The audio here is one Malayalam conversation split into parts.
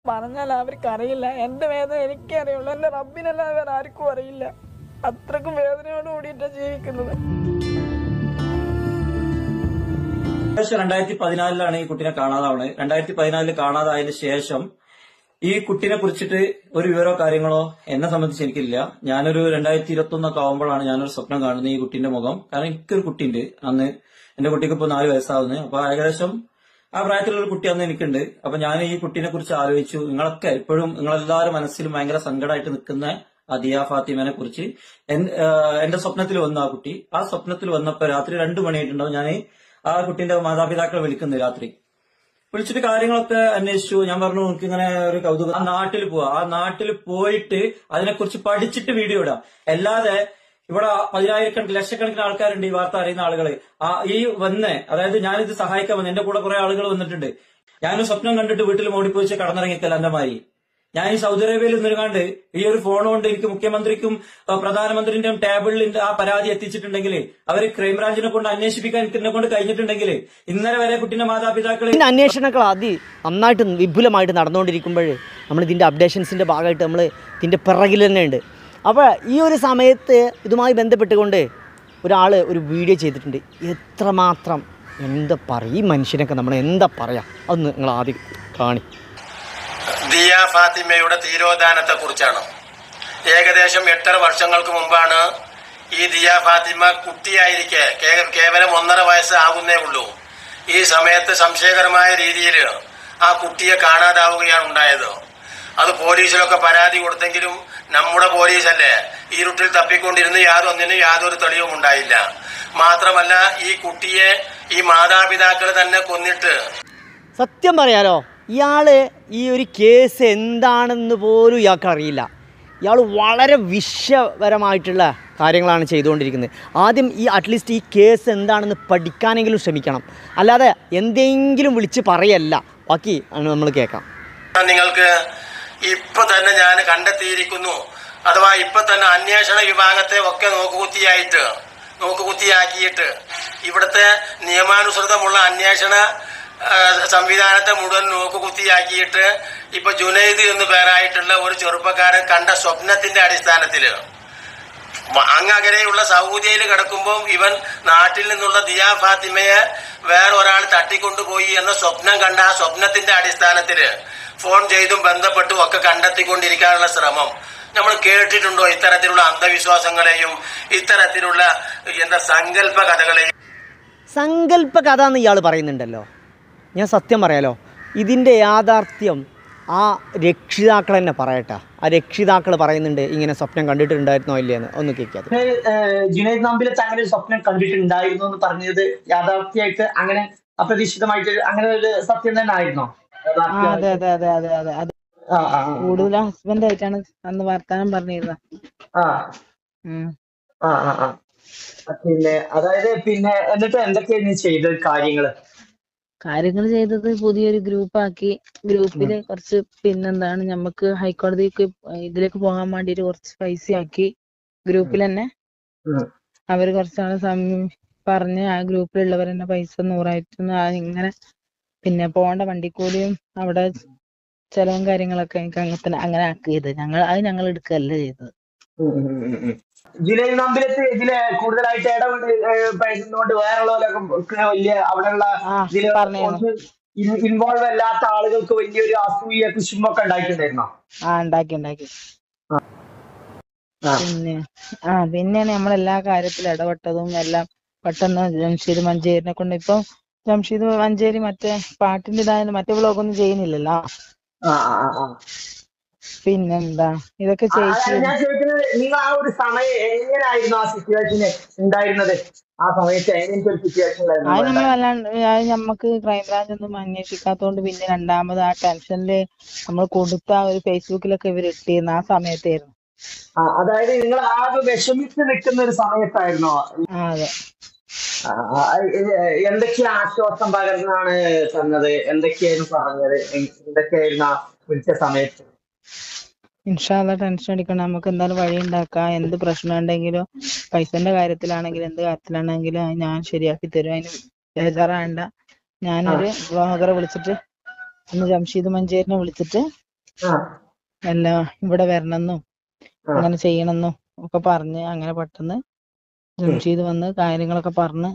പറഞ്ഞാൽ അവർക്ക് അറിയില്ല. എന്റെ വേദന എനിക്കേ അറിയുള്ളൂ, എന്റെ റബ്ബിനല്ലാതെ വേറെ ആർക്കും അറിയില്ല. അത്രക്കും വേദനയോട് കൂടിയിട്ടാണ് ജീവിക്കുന്നത്. 2014 ഈ കുട്ടിനെ കാണാതാവണത്. 2014 കാണാതായതിനു ശേഷം ഈ കുട്ടിനെ കുറിച്ചിട്ട് ഒരു വിവരോ കാര്യങ്ങളോ എന്നെ സംബന്ധിച്ച് എനിക്കില്ല. ഞാനൊരു 2021 ആവുമ്പോഴാണ് ഞാനൊരു സ്വപ്നം കാണുന്നത് ഈ കുട്ടിന്റെ മുഖം. കാരണം എനിക്കൊരു കുട്ടിയുണ്ട്, അന്ന് എന്റെ കുട്ടിക്ക് ഇപ്പൊ 4 വയസ്സാവുന്നത്. അപ്പൊ ഏകദേശം ആ പ്രായത്തിലുള്ള ഒരു കുട്ടി അന്ന് എനിക്കുണ്ട്. അപ്പൊ ഞാൻ ഈ കുട്ടീനെ കുറിച്ച് ആലോചിച്ചു. നിങ്ങളൊക്കെ ഇപ്പോഴും നിങ്ങളെല്ലാവരും മനസ്സിലും ഭയങ്കര സങ്കടമായിട്ട് നിൽക്കുന്ന ആ ദിയ ഫാത്തിമനെ കുറിച്ച് എന്റെ സ്വപ്നത്തിൽ വന്ന ആ കുട്ടി. ആ സ്വപ്നത്തിൽ വന്നപ്പോ രാത്രി 2 മണിയായിട്ടുണ്ടാവും. ഞാൻ ആ കുട്ടീന്റെ മാതാപിതാക്കളെ വിളിക്കുന്നു. രാത്രി വിളിച്ചിട്ട് കാര്യങ്ങളൊക്കെ അന്വേഷിച്ചു. ഞാൻ പറഞ്ഞു എനിക്ക് ഇങ്ങനെ ഒരു കൗതുകം, ആ നാട്ടിൽ പോവാ, ആ നാട്ടിൽ പോയിട്ട് അതിനെക്കുറിച്ച് പഠിച്ചിട്ട് വീഡിയോ ഇടാം. അല്ലാതെ ഇവിടെ 10,000 ലക്ഷക്കണക്കിന് ആൾക്കാരുണ്ട് ഈ വാർത്ത അറിയുന്ന ആളുകള്. ഈ അതായത് ഞാനിത് സഹായിക്കാൻ വന്നു, എന്റെ കൂടെ കുറെ ആളുകൾ വന്നിട്ടുണ്ട്. ഞാനൊരു സ്വപ്നം കണ്ടിട്ട് വീട്ടിൽ മോടിപ്പോയിച്ച് കടന്നിറങ്ങിക്കല്ല എന്റെ മാതിരി. ഞാൻ ഈ സൗദി അറേബ്യയിൽ നിന്നുകാണ്ട് ഈ ഒരു ഫോൺ കൊണ്ട് എനിക്ക് മുഖ്യമന്ത്രിക്കും പ്രധാനമന്ത്രിന്റെയും ടേബിളിൽ ആ പരാതി എത്തിച്ചിട്ടുണ്ടെങ്കിൽ അവര് ക്രൈംബ്രാഞ്ചിനെ കൊണ്ട് അന്വേഷിപ്പിക്കാൻ എന്നെ കൊണ്ട് കഴിഞ്ഞിട്ടുണ്ടെങ്കിൽ ഇന്നലെ വരെ കുട്ടിന്റെ മാതാപിതാക്കൾ അന്വേഷണങ്ങൾ നന്നായിട്ട് വിപുലമായിട്ട് നടന്നുകൊണ്ടിരിക്കുമ്പോൾ നമ്മൾ ഇതിന്റെ അപ്ഡേഷൻസിന്റെ ഭാഗമായിട്ട് നമ്മൾ ഇതിന്റെ പിറകിൽ തന്നെ ഉണ്ട്. അപ്പോൾ ഈ ഒരു സമയത്ത് ഇതുമായി ബന്ധപ്പെട്ടുകൊണ്ട് ഒരാൾ ഒരു വീഡിയോ ചെയ്തിട്ടുണ്ട്. എത്രമാത്രം എന്താ പറയുക, ഈ മനുഷ്യനൊക്കെ നമ്മൾ എന്താ പറയുക, അതൊന്ന് നിങ്ങൾ ആദ്യം കാണി. ദിയ ഫാത്തിമയുടെ തീരോധാനത്തെ കുറിച്ചാണ്. ഏകദേശം 8.5 വർഷങ്ങൾക്ക് മുമ്പാണ് ഈ ദിയ ഫാത്തിമ കുട്ടിയായിരിക്കെ, കേവലം 1.5 വയസ്സ് ആകുന്നേ ഉള്ളൂ. ഈ സമയത്ത് സംശയകരമായ രീതിയിൽ ആ കുട്ടിയെ കാണാതാവുകയാണ് ഉണ്ടായത്. അത് പോലീസിലൊക്കെ പരാതി കൊടുത്തെങ്കിലും നമ്മുടെ പോലീസല്ലേ ഇരുട്ടിൽ തപ്പിക്കൊണ്ടിരുന്ന് യാതൊരു തെളിവും ഉണ്ടായില്ല. മാത്രമല്ല ഈ കുട്ടിയെ ഈ മാതാപിതാക്കൾ തന്നെ കൊന്നിട്ട്, സത്യം പറയാലോ ഇയാള് ഈ ഒരു കേസ് എന്താണെന്ന് പോലും ഇയാൾക്ക് അറിയില്ല. ഇയാൾ വളരെ വിഷപരമായിട്ടുള്ള കാര്യങ്ങളാണ് ചെയ്തുകൊണ്ടിരിക്കുന്നത്. ആദ്യം അറ്റ്ലീസ്റ്റ് ഈ കേസ് എന്താണെന്ന് പഠിക്കാനെങ്കിലും ശ്രമിക്കണം, അല്ലാതെ എന്തെങ്കിലും വിളിച്ച് പറയല്ല. ബാക്കി നമ്മൾ കേൾക്കാം. നിങ്ങൾക്ക് ഇപ്പൊ തന്നെ ഞാൻ കണ്ടെത്തിയിരിക്കുന്നു, അഥവാ ഇപ്പൊ തന്നെ അന്വേഷണ വിഭാഗത്തെ ഒക്കെ നോക്കുകുത്തിയാക്കിയിട്ട് ഇവിടുത്തെ നിയമാനുസൃതമുള്ള അന്വേഷണ സംവിധാനത്തെ മുഴുവൻ നോക്കുകുത്തിയാക്കിയിട്ട് ഇപ്പൊ ജുനൈദ് എന്ന് പേരായിട്ടുള്ള ഒരു ചെറുപ്പക്കാരൻ കണ്ട സ്വപ്നത്തിന്റെ അടിസ്ഥാനത്തില് അങ്ങകരെയുള്ള സൗദിയിൽ കിടക്കുമ്പോൾ ഇവൻ നാട്ടിൽ നിന്നുള്ള ദിയ ഫാത്തിമയെ വേറെ ഒരാൾ തട്ടിക്കൊണ്ടുപോയി എന്ന സ്വപ്നം കണ്ട ആ സ്വപ്നത്തിന്റെ അടിസ്ഥാനത്തില് ഫോൺ ചെയ്തും ബന്ധപ്പെട്ടും ഒക്കെ കണ്ടെത്തിക്കൊണ്ടിരിക്കാനുള്ള ശ്രമം നമ്മൾ കേട്ടിട്ടുണ്ടോ? ഇത്തരത്തിലുള്ള അന്ധവിശ്വാസങ്ങളെയും ഇത്തരത്തിലുള്ള സങ്കല്പ കഥകളെയും. സങ്കല്പ കഥ എന്ന് ഇയാൾ പറയുന്നുണ്ടല്ലോ. ഞാൻ സത്യം പറയാലോ, ഇതിൻ്റെ യാഥാർത്ഥ്യം ആ രക്ഷിതാക്കൾ തന്നെ പറയട്ടെ. ആ രക്ഷിതാക്കൾ പറയുന്നുണ്ട് ഇങ്ങനെ സ്വപ്നം കണ്ടിട്ടുണ്ടായിരുന്നോ ഇല്ലയെന്ന്. ഒന്ന് കേൾക്കാതെ. ജുനൈദ് നമ്പിലത്ത് അങ്ങനെ ഒരു സ്വപ്നം കണ്ടിട്ടുണ്ടായിരുന്നു എന്ന് പറഞ്ഞത് യാഥാർത്ഥ്യമായിട്ട് അങ്ങനെ അപ്രതീക്ഷിതമായിട്ട് അങ്ങനെ ഒരു സത്യം തന്നെ ആയിരുന്നോ? അതെ അതെ അതെ അതെ അതെ അതെ. കൂടുതൽ ഹസ്ബൻഡ് ആയിട്ടാണ് അന്ന് വർത്താനം പറഞ്ഞിരുന്നത്. പിന്നെ അതായത് പിന്നെ എന്നിട്ട് എന്തൊക്കെയാണ് ചെയ്ത കാര്യങ്ങൾ ചെയ്തത്? പുതിയൊരു ഗ്രൂപ്പാക്കി. ഗ്രൂപ്പില് കുറച്ച് പിന്നെന്താണ് നമുക്ക് ഹൈക്കോടതിക്ക് ഇതിലേക്ക് പോകാൻ വേണ്ടിട്ട് കുറച്ച് പൈസ ആക്കി. ഗ്രൂപ്പിൽ തന്നെ അവര് കുറച്ചാള് പറഞ്ഞ് ആ ഗ്രൂപ്പിലുള്ളവർ തന്നെ പൈസ 100 ഇങ്ങനെ പിന്നെ പോകേണ്ട വണ്ടിക്കൂലിയും അവിടെ ചെലവും കാര്യങ്ങളൊക്കെ എനിക്ക് അങ്ങനെ ആക്കിയത്. ഞങ്ങൾ എടുക്കുകയല്ല ചെയ്തത്. ജുനൈദ് നമ്പിലത്ത് ഇതില് കൂടുതലായിട്ട് ഇടപെടുന്നോണ്ട് വേറെയുള്ളവരൊക്കെ വലിയ അവിടെയുള്ള ഇൻവോൾവ് അല്ലാത്ത ആളുകൾക്ക് വലിയൊരു അസൂയ കുശുമ്പൊക്കെ ഉണ്ടായിട്ടുണ്ടായിരുന്നോ? ഉണ്ടാക്കി. പിന്നെയാണ് നമ്മളെല്ലാ കാര്യത്തിലും ഇടപെട്ടതും എല്ലാം. പെട്ടെന്ന് ജംഷീദ് മഞ്ചേരിനെ കൊണ്ട് ഇപ്പൊ ജംഷീദ് മഞ്ചേരി മറ്റേ പാട്ടിന്റെ ഇതായാലും മറ്റേ വ്ളോഗൊന്നും ചെയ്യുന്നില്ലല്ലോ. പിന്നെന്താ ഇതൊക്കെ ഞാൻ ചോദിക്കുന്നത്, നിങ്ങൾ ആ ഒരു സമയം എങ്ങനെയായിരുന്നു ആ സിറ്റുവേഷന് ഉണ്ടായിരുന്നത്? ആ സമയത്ത് എങ്ങനത്തെ ഒരു സിറ്റുവേഷൻ നമുക്ക് ക്രൈംബ്രാഞ്ച് ഒന്നും അന്വേഷിക്കാത്തോണ്ട് പിന്നെ രണ്ടാമത് ആ ടെൻഷനില് നമ്മൾ കൊടുത്ത ഒരു ഫേസ്ബുക്കിലൊക്കെ ഇവർ ഇട്ടിരുന്നു. ആ സമയത്തായിരുന്നു. അതായത് നിങ്ങൾ ആകെ വിഷമിച്ച് നിൽക്കുന്ന ഒരു സമയത്തായിരുന്നോ? അതെ. എന്തൊക്കെ ആശ്വാസം പകർന്നാണ് തന്നത്? എന്തൊക്കെയായിരുന്നു പറഞ്ഞത്? എന്തൊക്കെയായിരുന്നു ആ വിളിച്ച സമയത്ത്? ഇൻഷാ അല്ലാ ടെൻഷൻ അടിക്കണം, നമുക്ക് എന്തായാലും വഴി ഉണ്ടാക്കാം. എന്ത് പ്രശ്നം ഉണ്ടെങ്കിലും പൈസന്റെ കാര്യത്തിലാണെങ്കിലും എന്ത് കാര്യത്തിലാണെങ്കിലും ഞാൻ ശരിയാക്കി തരും. അതിന് ബേജാറാകണ്ട. ഞാനൊരു ബ്ലോഗറെ വിളിച്ചിട്ട് ജംഷീദ് മഞ്ചേരിനെ വിളിച്ചിട്ട് എല്ലാം ഇവിടെ വരണമെന്നും അങ്ങനെ ചെയ്യണമെന്നും ഒക്കെ പറഞ്ഞ് അങ്ങനെ പെട്ടെന്ന് ജംഷീദ് വന്ന് കാര്യങ്ങളൊക്കെ പറഞ്ഞ്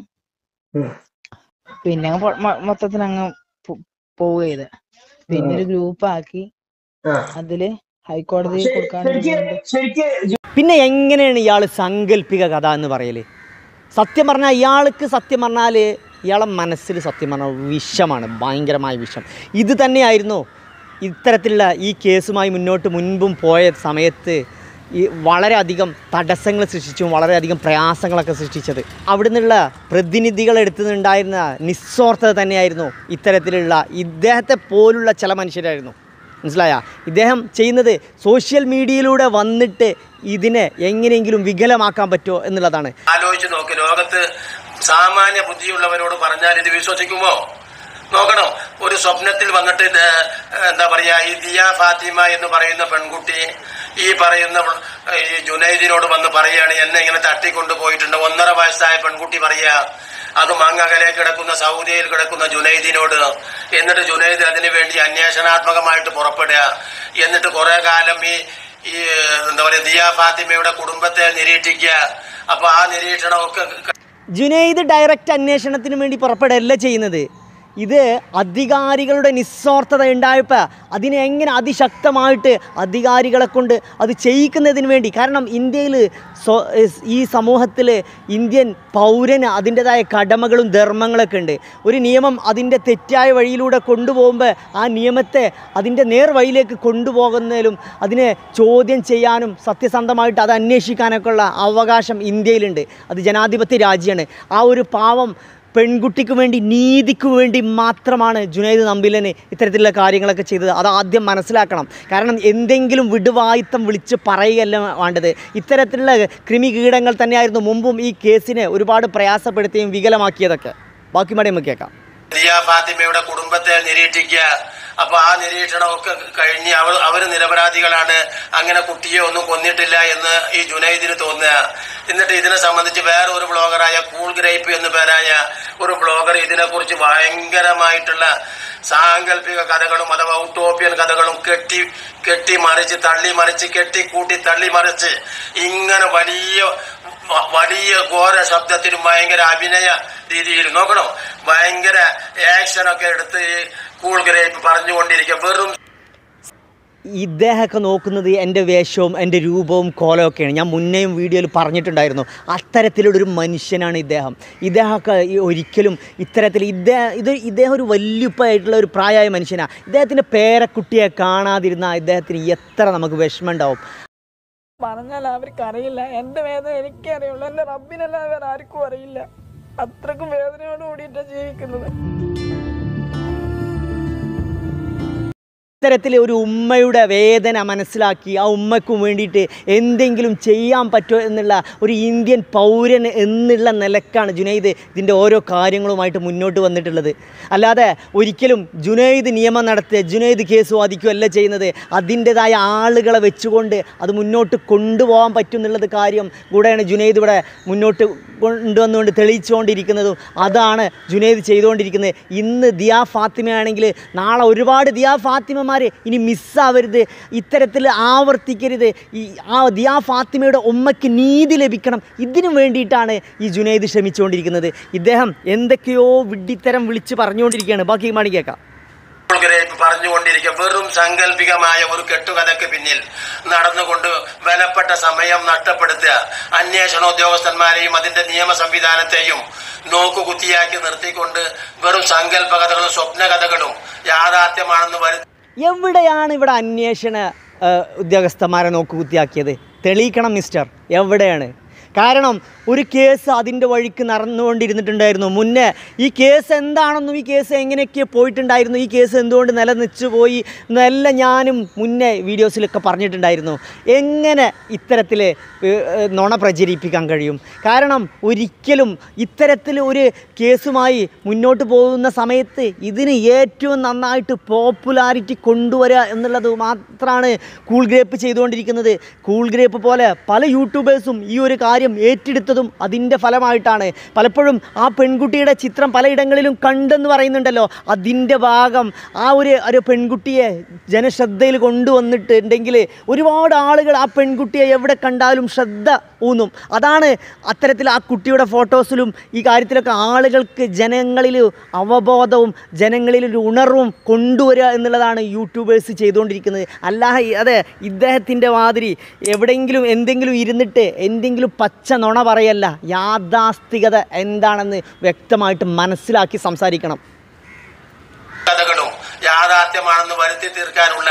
പിന്നെ മൊത്തത്തിൽ അങ്ങ് പോവുക ചെയ്ത്. പിന്നെ ഒരു ഗ്രൂപ്പ് ആക്കി അതില് ഹൈക്കോടതി കൊടുക്കാനൊരു. പിന്നെ എങ്ങനെയാണ് ഇയാൾ സാങ്കല്പിക കഥ എന്ന് പറയല്? സത്യം പറഞ്ഞാൽ ഇയാൾക്ക് സത്യം പറഞ്ഞാൽ ഇയാളെ മനസ്സിൽ സത്യം പറഞ്ഞാൽ വിഷമാണ്, ഭയങ്കരമായ വിഷം. ഇത് തന്നെയായിരുന്നു ഇത്തരത്തിലുള്ള ഈ കേസുമായി മുൻപും പോയ സമയത്ത് ഈ വളരെയധികം തടസ്സങ്ങൾ സൃഷ്ടിച്ചും വളരെയധികം പ്രയാസങ്ങളൊക്കെ സൃഷ്ടിച്ചത്. അവിടെ നിന്നുള്ള പ്രതിനിധികളെടുത്തുണ്ടായിരുന്ന നിസ്വാർത്ഥത തന്നെയായിരുന്നു ഇത്തരത്തിലുള്ള ഇദ്ദേഹത്തെ പോലുള്ള ചില മനുഷ്യരായിരുന്നു. മനസ്സിലായ? ഇദ്ദേഹം ചെയ്യുന്നത് സോഷ്യൽ മീഡിയയിലൂടെ വന്നിട്ട് ഇതിനെ എങ്ങനെയെങ്കിലും വികലമാക്കാൻ പറ്റുമോ എന്നുള്ളതാണ്. ആലോചിച്ച് നോക്ക്, ലോകത്ത് സാമാന്യ ബുദ്ധിയുള്ളവരോട് പറഞ്ഞാൽ ഇത് വിശ്വസിക്കുമോ? നോക്കണം. ഒരു സ്വപ്നത്തിൽ വന്നിട്ട് എന്താ പറയാ, ഈ ദിയ ഫാത്തിമ എന്ന് പറയുന്ന പെൺകുട്ടി ഈ പറയുന്ന ഈ ജുനൈദിനോട് വന്ന് പറയാണ്, എന്നെ ഇങ്ങനെ തട്ടിക്കൊണ്ടു പോയിട്ടുണ്ട്. 1.5 വയസ്സായ പെൺകുട്ടി പറയാ, അതും അങ്ങകലെ കിടക്കുന്ന സൗദിയിൽ കിടക്കുന്ന ജുനൈദിനോട്. എന്നിട്ട് ജുനൈദ് അതിനു വേണ്ടി അന്വേഷണാത്മകമായിട്ട് പുറപ്പെടുക. എന്നിട്ട് കുറെ കാലം ഈ എന്താ പറയാ ദിയ ഫാത്തിമയുടെ കുടുംബത്തെ നിരീക്ഷിക്കുക. അപ്പൊ ആ നിരീക്ഷണമൊക്കെ ജുനൈദ് ഡയറക്റ്റ് അന്വേഷണത്തിന് വേണ്ടി പുറപ്പെടുകയല്ല ചെയ്യുന്നത്. ഇത് അധികാരികളുടെ നിസ്വാർത്ഥത ഉണ്ടായപ്പോൾ അതിനെ എങ്ങനെ അതിശക്തമായിട്ട് അധികാരികളെ കൊണ്ട് അത് ചെയ്യിക്കുന്നതിന് വേണ്ടി. കാരണം ഇന്ത്യയിൽ ഈ സമൂഹത്തിൽ ഇന്ത്യൻ പൗരന് അതിൻ്റെതായ കടമകളും ധർമ്മങ്ങളൊക്കെ ഉണ്ട്. ഒരു നിയമം അതിൻ്റെ തെറ്റായ വഴിയിലൂടെ കൊണ്ടുപോകുമ്പോൾ ആ നിയമത്തെ അതിൻ്റെ നേർവഴിയിലേക്ക് കൊണ്ടുപോകുന്നതിലും അതിനെ ചോദ്യം ചെയ്യാനും സത്യസന്ധമായിട്ട് അത് അന്വേഷിക്കാനൊക്കെ ഉള്ള അവകാശം ഇന്ത്യയിലുണ്ട്. അത് ജനാധിപത്യ രാജ്യമാണ്. ആ ഒരു പാവം പെൺകുട്ടിക്ക് വേണ്ടി, നീതിക്ക് വേണ്ടി മാത്രമാണ് ജുനൈദ് നമ്പിലന് ഇത്തരത്തിലുള്ള കാര്യങ്ങളൊക്കെ ചെയ്തത്. അത് ആദ്യം മനസ്സിലാക്കണം. കാരണം എന്തെങ്കിലും വിടുവായിത്തം വിളിച്ച് പറയുകയല്ല വേണ്ടത്. ഇത്തരത്തിലുള്ള കൃമികീടങ്ങൾ തന്നെയായിരുന്നു മുമ്പും ഈ കേസിനെ ഒരുപാട് പ്രയാസപ്പെടുത്തുകയും വികലമാക്കിയതൊക്കെ. ബാക്കി മടങ്ങി നമുക്ക് കേൾക്കാം. ദിയ ഫാത്തിമയുടെ കുടുംബത്തെ നിരീക്ഷിക്കുക. അപ്പൊ ആ നിരീക്ഷണമൊക്കെ കഴിഞ്ഞ് അവര് നിരപരാധികളാണ്, അങ്ങനെ കുട്ടിയെ ഒന്നും കൊന്നിട്ടില്ല എന്ന് ഈ ജുനൈദിന് തോന്നുക. എന്നിട്ട് ഇതിനെ സംബന്ധിച്ച് വേറെ ഒരു ബ്ലോഗറായ കൂൾ ഗ്രേപ്പ് എന്നു പേരായ ഒരു ബ്ലോഗർ ഇതിനെക്കുറിച്ച് ഭയങ്കരമായിട്ടുള്ള സാങ്കല്പിക കഥകളും അഥവാ ഉട്ടോപ്യൻ കഥകളും കെട്ടി മറിച്ച് തള്ളി മറിച്ച് കെട്ടിക്കൂട്ടി തള്ളി മറിച്ച് ഇങ്ങനെ വലിയ ഘോര ശബ്ദത്തിലും ഭയങ്കര അഭിനയ രീതിയിൽ നോക്കണം, ഭയങ്കര ആക്ഷനൊക്കെ എടുത്ത് ഈ കൂൾ ഗ്രേപ്പ് പറഞ്ഞുകൊണ്ടിരിക്കുക. വെറും ഇദ്ദേഹമൊക്കെ നോക്കുന്നത് എൻ്റെ വേഷവും എൻ്റെ രൂപവും കോലമൊക്കെയാണ്. ഞാൻ മുന്നേയും വീഡിയോയിൽ പറഞ്ഞിട്ടുണ്ടായിരുന്നു. അത്തരത്തിലുള്ളൊരു മനുഷ്യനാണ് ഇദ്ദേഹം. ഇദ്ദേഹമൊക്കെ ഒരിക്കലും ഇത്തരത്തിൽ ഇദ്ദേഹം ഒരു വല്യുപ്പായിട്ടുള്ള ഒരു പ്രായമായ മനുഷ്യനാണ്. ഇദ്ദേഹത്തിൻ്റെ പേരക്കുട്ടിയെ കാണാതിരുന്ന ഇദ്ദേഹത്തിന് എത്ര നമുക്ക് വിഷമം ഉണ്ടാവും. പറഞ്ഞാൽ അവർക്കറിയില്ല. എൻ്റെ വേദന എനിക്കേ അറിയുള്ളൂ, എൻ്റെ റബ്ബിനല്ലാതെ വേറെ ആർക്കും അറിയില്ല. അത്രക്കും വേദനയോട് കൂടിയിട്ടാണ് ജീവിക്കുന്നത്. ഇത്തരത്തിൽ ഒരു ഉമ്മയുടെ വേദന മനസ്സിലാക്കി ആ ഉമ്മയ്ക്കും വേണ്ടിയിട്ട് എന്തെങ്കിലും ചെയ്യാൻ പറ്റുമോ എന്നുള്ള ഒരു ഇന്ത്യൻ പൗരൻ എന്നുള്ള നിലക്കാണ് ജുനൈദ് ഇതിൻ്റെ ഓരോ കാര്യങ്ങളുമായിട്ട് മുന്നോട്ട് വന്നിട്ടുള്ളത്. അല്ലാതെ ഒരിക്കലും ജുനൈദ് നിയമം നടത്തുക, ജുനൈദ് കേസ് വാദിക്കുകയല്ല ചെയ്യുന്നത്. അതിൻ്റെതായ ആളുകളെ വെച്ചുകൊണ്ട് അത് മുന്നോട്ട് കൊണ്ടുപോകാൻ പറ്റും എന്നുള്ളത് കാര്യം കൂടെയാണ് ജുനൈദ് ഇവിടെ മുന്നോട്ട് കൊണ്ടുവന്നുകൊണ്ട് തെളിയിച്ചുകൊണ്ടിരിക്കുന്നതും. അതാണ് ജുനൈദ് ചെയ്തുകൊണ്ടിരിക്കുന്നത്. ഇന്ന് ദിയ ഫാത്തിമയാണെങ്കിൽ നാളെ ഒരുപാട് ദിയ ഫാത്തിമമാർ ഇനി മിസ്സാവരുത്, ഇത്തരത്തിൽ ആവർത്തിക്കരുത്. ആ ദിയ ഫാത്തിമയുടെ ഉമ്മയ്ക്ക് നീതി ലഭിക്കണം. ഇതിനു വേണ്ടിയിട്ടാണ് ഈ ജുനൈദ് ശ്രമിച്ചുകൊണ്ടിരിക്കുന്നത്. ഇദ്ദേഹം എന്തൊക്കെയോ വിഡ്ഢിത്തരം വിളിച്ച് പറഞ്ഞുകൊണ്ടിരിക്കുകയാണ്. ബാക്കി മണി കേൾക്കാം. പറഞ്ഞുകൊണ്ടിരിക്കുക. വെറും സാങ്കല്പികമായ ഒരു കെട്ടുകഥയ്ക്ക് പിന്നിൽ നടന്നുകൊണ്ട് വിലപ്പെട്ട സമയം നഷ്ടപ്പെടുത്തുക. അന്വേഷണോദ്യോഗസ്ഥന്മാരെയും അതിന്റെ നിയമ സംവിധാനത്തെയും നോക്കുകുത്തിയാക്കി നിർത്തിക്കൊണ്ട് വെറും സങ്കല്പ കഥകളും സ്വപ്ന കഥകളും യാഥാർത്ഥ്യമാണെന്ന് വരുത്തി. എവിടെയാണ് ഇവിടെ അന്വേഷണ ഉദ്യോഗസ്ഥന്മാരെ നോക്കുകുത്തിയാക്കിയത്? തെളിയിക്കണം മിസ്റ്റർ, എവിടെയാണ്? കാരണം ഒരു കേസ് അതിൻ്റെ വഴിക്ക് നടന്നുകൊണ്ടിരുന്നിട്ടുണ്ടായിരുന്നു. മുന്നേ ഈ കേസ് എന്താണെന്നും ഈ കേസ് എങ്ങനെയൊക്കെ പോയിട്ടുണ്ടായിരുന്നു, ഈ കേസ് എന്തുകൊണ്ട് നിലനിച്ചു പോയി എന്നെല്ലാം ഞാനും മുന്നേ വീഡിയോസിലൊക്കെ പറഞ്ഞിട്ടുണ്ടായിരുന്നു. എങ്ങനെ ഇത്തരത്തിൽ നുണ പ്രചരിപ്പിക്കാൻ കഴിയും? കാരണം ഒരിക്കലും ഇത്തരത്തിൽ ഒരു കേസുമായി മുന്നോട്ട് പോകുന്ന സമയത്ത് ഇതിന് ഏറ്റവും നന്നായിട്ട് പോപ്പുലാരിറ്റി കൊണ്ടുവരിക എന്നുള്ളത് മാത്രമാണ് കൂൾ ഗ്രേപ്പ് ചെയ്തുകൊണ്ടിരിക്കുന്നത്. കൂൾ ഗ്രേപ്പ് പോലെ പല യൂട്യൂബേഴ്സും ഈ ഒരു കാര്യം ഏറ്റെടുത്തതും ചെയ്യുന്നതും അതിൻ്റെ ഫലമായിട്ടാണ്. പലപ്പോഴും ആ പെൺകുട്ടിയുടെ ചിത്രം പലയിടങ്ങളിലും കണ്ടെന്ന് പറയുന്നുണ്ടല്ലോ. അതിൻ്റെ ഭാഗം ആ ഒരു പെൺകുട്ടിയെ ജനശ്രദ്ധയിൽ കൊണ്ടുവന്നിട്ടുണ്ടെങ്കിൽ ഒരുപാട് ആളുകൾ ആ പെൺകുട്ടിയെ എവിടെ കണ്ടാലും ശ്രദ്ധ ഊന്നും. അതാണ് അത്തരത്തിൽ ആ കുട്ടിയുടെ ഫോട്ടോസിലും ഈ കാര്യത്തിലൊക്കെ ആളുകൾക്ക് ജനങ്ങളിൽ അവബോധവും ജനങ്ങളിലൊരു ഉണർവും കൊണ്ടുവരിക എന്നുള്ളതാണ് യൂട്യൂബേഴ്സ് ചെയ്തുകൊണ്ടിരിക്കുന്നത്. അതെ ഇദ്ദേഹത്തിൻ്റെ മാതിരി എവിടെയെങ്കിലും എന്തെങ്കിലും ഇരുന്നിട്ട് എന്തെങ്കിലും പച്ച നുണ പറയല്ല. യാഥാസ്ഥികത എന്താണെന്ന് വ്യക്തമായിട്ട് മനസ്സിലാക്കി സംസാരിക്കണം. കഥകളും യാഥാർത്ഥ്യമാണെന്ന് വരുത്തി തീർക്കാനുള്ള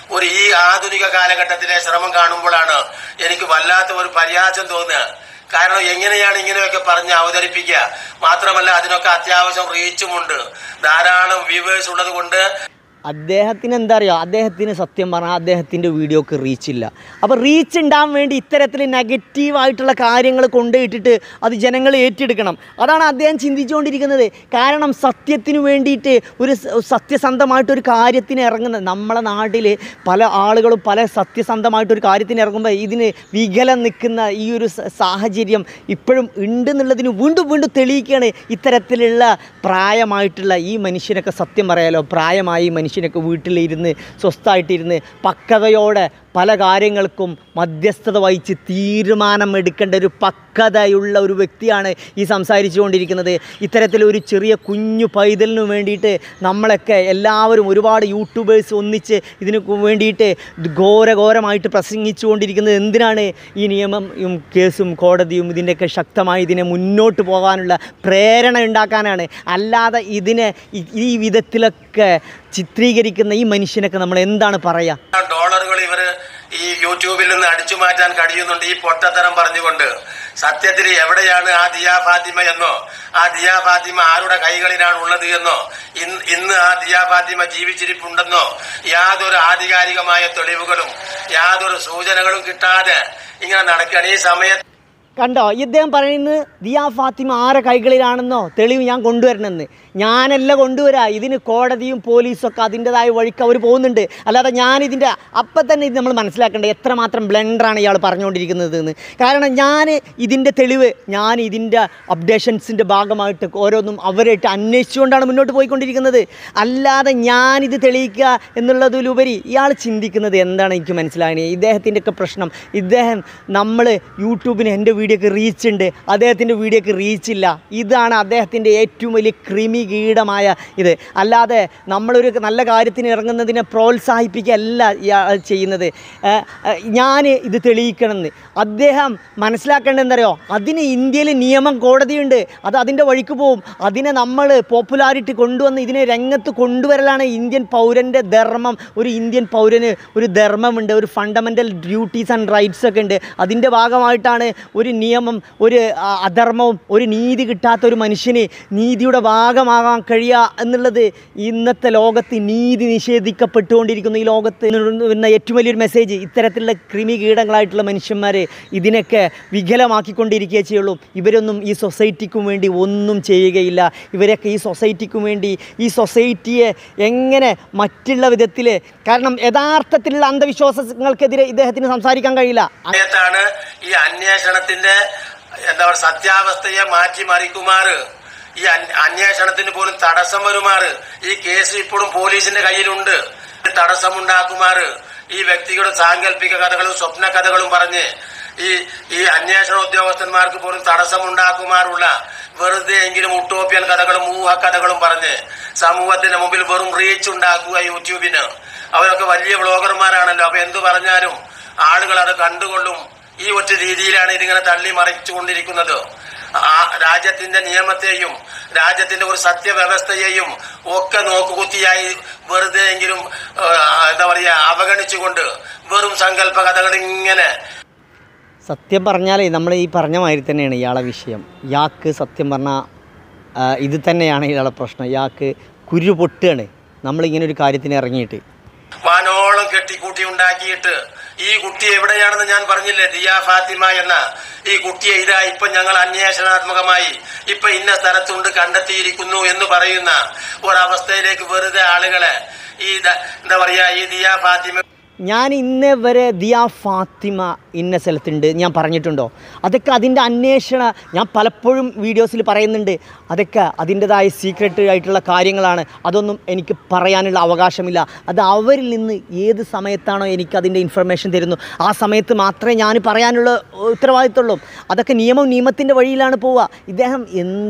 ഈ ആധുനിക കാലഘട്ടത്തിലെ ശ്രമം കാണുമ്പോഴാണ് എനിക്ക് വല്ലാത്ത ഒരു പരിഹാസം തോന്നുക. കാരണം എങ്ങനെയാണ് ഇങ്ങനെയൊക്കെ പറഞ്ഞ് അവതരിപ്പിക്കുക? മാത്രമല്ല അതിനൊക്കെ അത്യാവശ്യം റീച്ചുമുണ്ട്, ധാരാളം വ്യൂവേഴ്സ് ഉള്ളത് കൊണ്ട് അദ്ദേഹത്തിന് എന്താ അറിയുക, അദ്ദേഹത്തിന് സത്യം പറഞ്ഞാൽ അദ്ദേഹത്തിൻ്റെ വീഡിയോക്ക് റീച്ചില്ല. അപ്പോൾ റീച്ച് ഉണ്ടാകാൻ വേണ്ടി ഇത്തരത്തിൽ നെഗറ്റീവായിട്ടുള്ള കാര്യങ്ങൾ കൊണ്ടുപോയിട്ടിട്ട് അത് ജനങ്ങൾ ഏറ്റെടുക്കണം. അതാണ് അദ്ദേഹം ചിന്തിച്ചുകൊണ്ടിരിക്കുന്നത്. കാരണം സത്യത്തിന് വേണ്ടിയിട്ട് ഒരു സത്യസന്ധമായിട്ടൊരു കാര്യത്തിന് ഇറങ്ങുന്നത് നമ്മളെ നാട്ടിൽ പല ആളുകളും പല സത്യസന്ധമായിട്ടൊരു കാര്യത്തിന് ഇറങ്ങുമ്പോൾ ഇതിന് വികലം നിൽക്കുന്ന ഈ ഒരു സാഹചര്യം ഇപ്പോഴും ഉണ്ടെന്നുള്ളതിന് വീണ്ടും വീണ്ടും തെളിയിക്കുകയാണ്. ഇത്തരത്തിലുള്ള പ്രായമായിട്ടുള്ള ഈ മനുഷ്യനൊക്കെ സത്യം പറയാലോ, പ്രായമായി മനുഷ്യനൊക്കെ വീട്ടിലിരുന്ന് സ്വസ്ഥമായിട്ടിരുന്ന് പക്വതയോടെ പല കാര്യങ്ങൾക്കും മധ്യസ്ഥത വഹിച്ച് തീരുമാനമെടുക്കേണ്ട ഒരു പക്വതയുള്ള ഒരു വ്യക്തിയാണ് ഈ സംസാരിച്ചു കൊണ്ടിരിക്കുന്നത്. ഇത്തരത്തിലൊരു ചെറിയ കുഞ്ഞു പൈതലിന് വേണ്ടിയിട്ട് നമ്മളൊക്കെ എല്ലാവരും ഒരുപാട് യൂട്യൂബേഴ്സ് ഒന്നിച്ച് ഇതിന് വേണ്ടിയിട്ട് ഘോരമായിട്ട് പ്രസംഗിച്ചു കൊണ്ടിരിക്കുന്നത് എന്തിനാണ്? ഈ നിയമം കേസും കോടതിയും ഇതിൻ്റെയൊക്കെ ശക്തമായി ഇതിനെ മുന്നോട്ട് പോകാനുള്ള പ്രേരണ ഉണ്ടാക്കാനാണ്. അല്ലാതെ ഇതിനെ ഈ വിധത്തിലൊക്കെ ചിത്രീകരിക്കുന്ന ഈ മനുഷ്യനൊക്കെ നമ്മൾ എന്താണ് പറയുക? ഡോളറുകൾ ഇവര് ഈ യൂട്യൂബിൽ നിന്ന് അടിച്ചു മാറ്റാൻ കഴിയുന്നുണ്ട് ഈ പൊട്ടത്തരം പറഞ്ഞുകൊണ്ട്. സത്യത്തിൽ എവിടെയാണ് ആ ദിയാ ഫാത്തിമ എന്നോ ആ ദിയാ ഫാത്തിമ ആരുടെ കൈകളിലാണ് ഉള്ളത് എന്നോ ഇന്ന് ആ ദിയാ ഫാത്തിമ ജീവിച്ചിരിപ്പുണ്ടെന്നോ യാതൊരു ആധികാരികമായ തെളിവുകളും യാതൊരു സൂചനകളും കിട്ടാതെ ഇങ്ങനെ നടക്കുകയാണ് ഈ സമയത്ത്. കണ്ടോ, ഇദ്ദേഹം പറയുന്നത് ദിയാ ഫാത്തിമ ആരെ കൈകളിലാണെന്നോ തെളിവ് ഞാൻ കൊണ്ടുവരണമെന്ന്. ഞാനല്ല കൊണ്ടുവരാ, ഇതിന് കോടതിയും പോലീസൊക്കെ അതിൻ്റെതായ വഴിക്ക് അവർ പോകുന്നുണ്ട്. അല്ലാതെ ഞാനിതിൻ്റെ അപ്പം തന്നെ ഇത് നമ്മൾ മനസ്സിലാക്കേണ്ടത് എത്രമാത്രം ബ്ലണ്ടറാണ് ഇയാൾ പറഞ്ഞുകൊണ്ടിരിക്കുന്നത് എന്ന്. കാരണം ഞാൻ ഇതിൻ്റെ തെളിവ് ഞാൻ ഇതിൻ്റെ അപ്ഡേഷൻസിൻ്റെ ഭാഗമായിട്ട് ഓരോന്നും അവരായിട്ട് അന്വേഷിച്ചുകൊണ്ടാണ് മുന്നോട്ട് പോയിക്കൊണ്ടിരിക്കുന്നത്. അല്ലാതെ ഞാനിത് തെളിയിക്കുക എന്നുള്ളതിലുപരി ഇയാൾ ചിന്തിക്കുന്നത് എന്താണ് എനിക്ക് മനസ്സിലായത്. ഇദ്ദേഹത്തിൻ്റെയൊക്കെ പ്രശ്നം ഇദ്ദേഹം നമ്മൾ യൂട്യൂബിന് എൻ്റെ വീഡിയോക്ക് റീച്ച് ഉണ്ട്, അദ്ദേഹത്തിൻ്റെ വീഡിയോക്ക് റീച്ചില്ല. ഇതാണ് അദ്ദേഹത്തിൻ്റെ ഏറ്റവും വലിയ കീടമായ ഇത്. അല്ലാതെ നമ്മളൊരു നല്ല കാര്യത്തിന് ഇറങ്ങുന്നതിനെ പ്രോത്സാഹിപ്പിക്കുകയല്ല ഇയാൾ ചെയ്യുന്നത്. ഞാൻ ഇത് തെളിയിക്കണമെന്ന് അദ്ദേഹം മനസ്സിലാക്കേണ്ടത് എന്തറിയോ? അതിന് ഇന്ത്യയിൽ നിയമം കോടതിയുണ്ട്, അത് അതിൻ്റെ വഴിക്ക് പോവും. അതിനെ നമ്മൾ പോപ്പുലാരിറ്റി കൊണ്ടുവന്ന് ഇതിനെ രംഗത്ത് കൊണ്ടുവരലാണ് ഇന്ത്യൻ പൗരൻ്റെ ധർമ്മം. ഒരു ഇന്ത്യൻ പൗരന് ഒരു ധർമ്മമുണ്ട്, ഒരു ഫണ്ടമെൻ്റൽ ഡ്യൂട്ടീസ് ആൻഡ് റൈറ്റ്സ് ഒക്കെ ഉണ്ട്. അതിൻ്റെ ഭാഗമായിട്ടാണ് ഒരു നിയമം, ഒരു അധർമ്മവും ഒരു നീതി കിട്ടാത്ത ഒരു മനുഷ്യന് നീതിയുടെ ഭാഗമാകാൻ കഴിയുക എന്നുള്ളത്. ഇന്നത്തെ ലോകത്ത് നീതി നിഷേധിക്കപ്പെട്ടുകൊണ്ടിരിക്കുന്ന ഈ ലോകത്ത് വരുന്ന ഏറ്റവും വലിയൊരു മെസ്സേജ് ഇത്തരത്തിലുള്ള കീടങ്ങളായിട്ടുള്ള മനുഷ്യന്മാർ ഇതിനൊക്കെ വികലമാക്കിക്കൊണ്ടിരിക്കുകയേ ചെയ്യുള്ളൂ. ഇവരൊന്നും ഈ സൊസൈറ്റിക്കും വേണ്ടി ഒന്നും ചെയ്യുകയില്ല. ഇവരൊക്കെ ഈ സൊസൈറ്റിക്കും വേണ്ടി ഈ സൊസൈറ്റിയെ എങ്ങനെ മറ്റുള്ള വിധത്തിൽ, കാരണം യഥാർത്ഥത്തിലുള്ള അന്ധവിശ്വാസങ്ങൾക്കെതിരെ ഇദ്ദേഹത്തിന് സംസാരിക്കാൻ കഴിയില്ല. ഈ അന്വേഷണത്തിന്റെ സത്യാവസ്ഥയെ മാറ്റിമറിക്കുമാറ്, ഈ അന്വേഷണത്തിന് പോലും തടസ്സം വരുമാറ്, ഈ കേസ് ഇപ്പോഴും പോലീസിന്റെ കയ്യിലുണ്ട്, തടസ്സമുണ്ടാക്കുമാറ് ഈ വ്യക്തികളുടെ സാങ്കല്പിക കഥകളും സ്വപ്ന കഥകളും പറഞ്ഞ് ഈ അന്വേഷണ ഉദ്യോഗസ്ഥന്മാർക്ക് പോലും തടസ്സമുണ്ടാക്കുമാറുള്ള വെറുതെ എങ്കിലും ഉട്ടോപ്യൻ കഥകളും ഊഹക്കഥകളും പറഞ്ഞ് സമൂഹത്തിന്റെ മുമ്പിൽ വെറും റീച്ച് ഉണ്ടാക്കുക യൂട്യൂബിന്. അവരൊക്കെ വലിയ വ്ളോഗർമാരാണല്ലോ. അപ്പൊ എന്തു പറഞ്ഞാലും ആളുകൾ അത് കണ്ടുകൊള്ളും. ഈ ഒറ്റ രീതിയിലാണ് ഇതിങ്ങനെ തള്ളി മറിച്ചുകൊണ്ടിരിക്കുന്നത്. രാജ്യത്തിന്റെ നിയമത്തെയും രാജ്യത്തിന്റെ ഒരു സത്യവ്യവസ്ഥയെയും ഒക്കെ നോക്കുകുത്തിയായി വെറുതെ എങ്കിലും അവഗണിച്ചുകൊണ്ട് വെറും സങ്കല്പ കഥകൾ ഇങ്ങനെ. സത്യം പറഞ്ഞാലേ നമ്മൾ ഈ പറഞ്ഞ മാതിരി തന്നെയാണ് ഇയാളെ വിഷയം. ഇയാൾക്ക് സത്യം പറഞ്ഞാൽ ഇത് തന്നെയാണ് ഇയാളെ പ്രശ്നം. ഇയാൾക്ക് കുരു പൊട്ടുകയാണ് നമ്മളിങ്ങനെ ഒരു കാര്യത്തിന് ഇറങ്ങിയിട്ട്. വാനോളം കെട്ടിക്കൂട്ടി ഉണ്ടാക്കിയിട്ട് ഈ കുട്ടി എവിടെയാണെന്ന് ഞാൻ പറഞ്ഞില്ലേ, ദിയാ ഫാത്തിമ എന്ന ഈ കുട്ടിയെ ഇതാ ഇപ്പൊ ഞങ്ങൾ അന്വേഷണാത്മകമായി ഇപ്പൊ ഇന്ന സ്ഥലത്തുണ്ട് കണ്ടെത്തിയിരിക്കുന്നു എന്ന് പറയുന്ന ഒരവസ്ഥയിലേക്ക് വെറുതെ ആളുകളെ ഈ ദിയാ ഫാത്തിമ ഞാൻ ഇന്നേ വരെ ദിയ ഫാത്തിമ ഇന്ന സ്ഥലത്തുണ്ട് ഞാൻ പറഞ്ഞിട്ടുണ്ടോ? അതൊക്കെ അതിൻ്റെ അന്വേഷണ ഞാൻ പലപ്പോഴും വീഡിയോസിൽ പറയുന്നുണ്ട്. അതൊക്കെ അതിൻ്റെതായ സീക്രട്ട് ആയിട്ടുള്ള കാര്യങ്ങളാണ്. അതൊന്നും എനിക്ക് പറയാനുള്ള അവകാശമില്ല. അത് അവരിൽ നിന്ന് ഏത് സമയത്താണോ എനിക്ക് അതിൻ്റെ ഇൻഫർമേഷൻ തരുന്നു ആ സമയത്ത് മാത്രമേ ഞാൻ പറയാനുള്ള ഉത്തരവാദിത്തമുള്ളൂ. അതൊക്കെ നിയമത്തിൻ്റെ വഴിയിലാണ് പോവുക. ഇദ്ദേഹം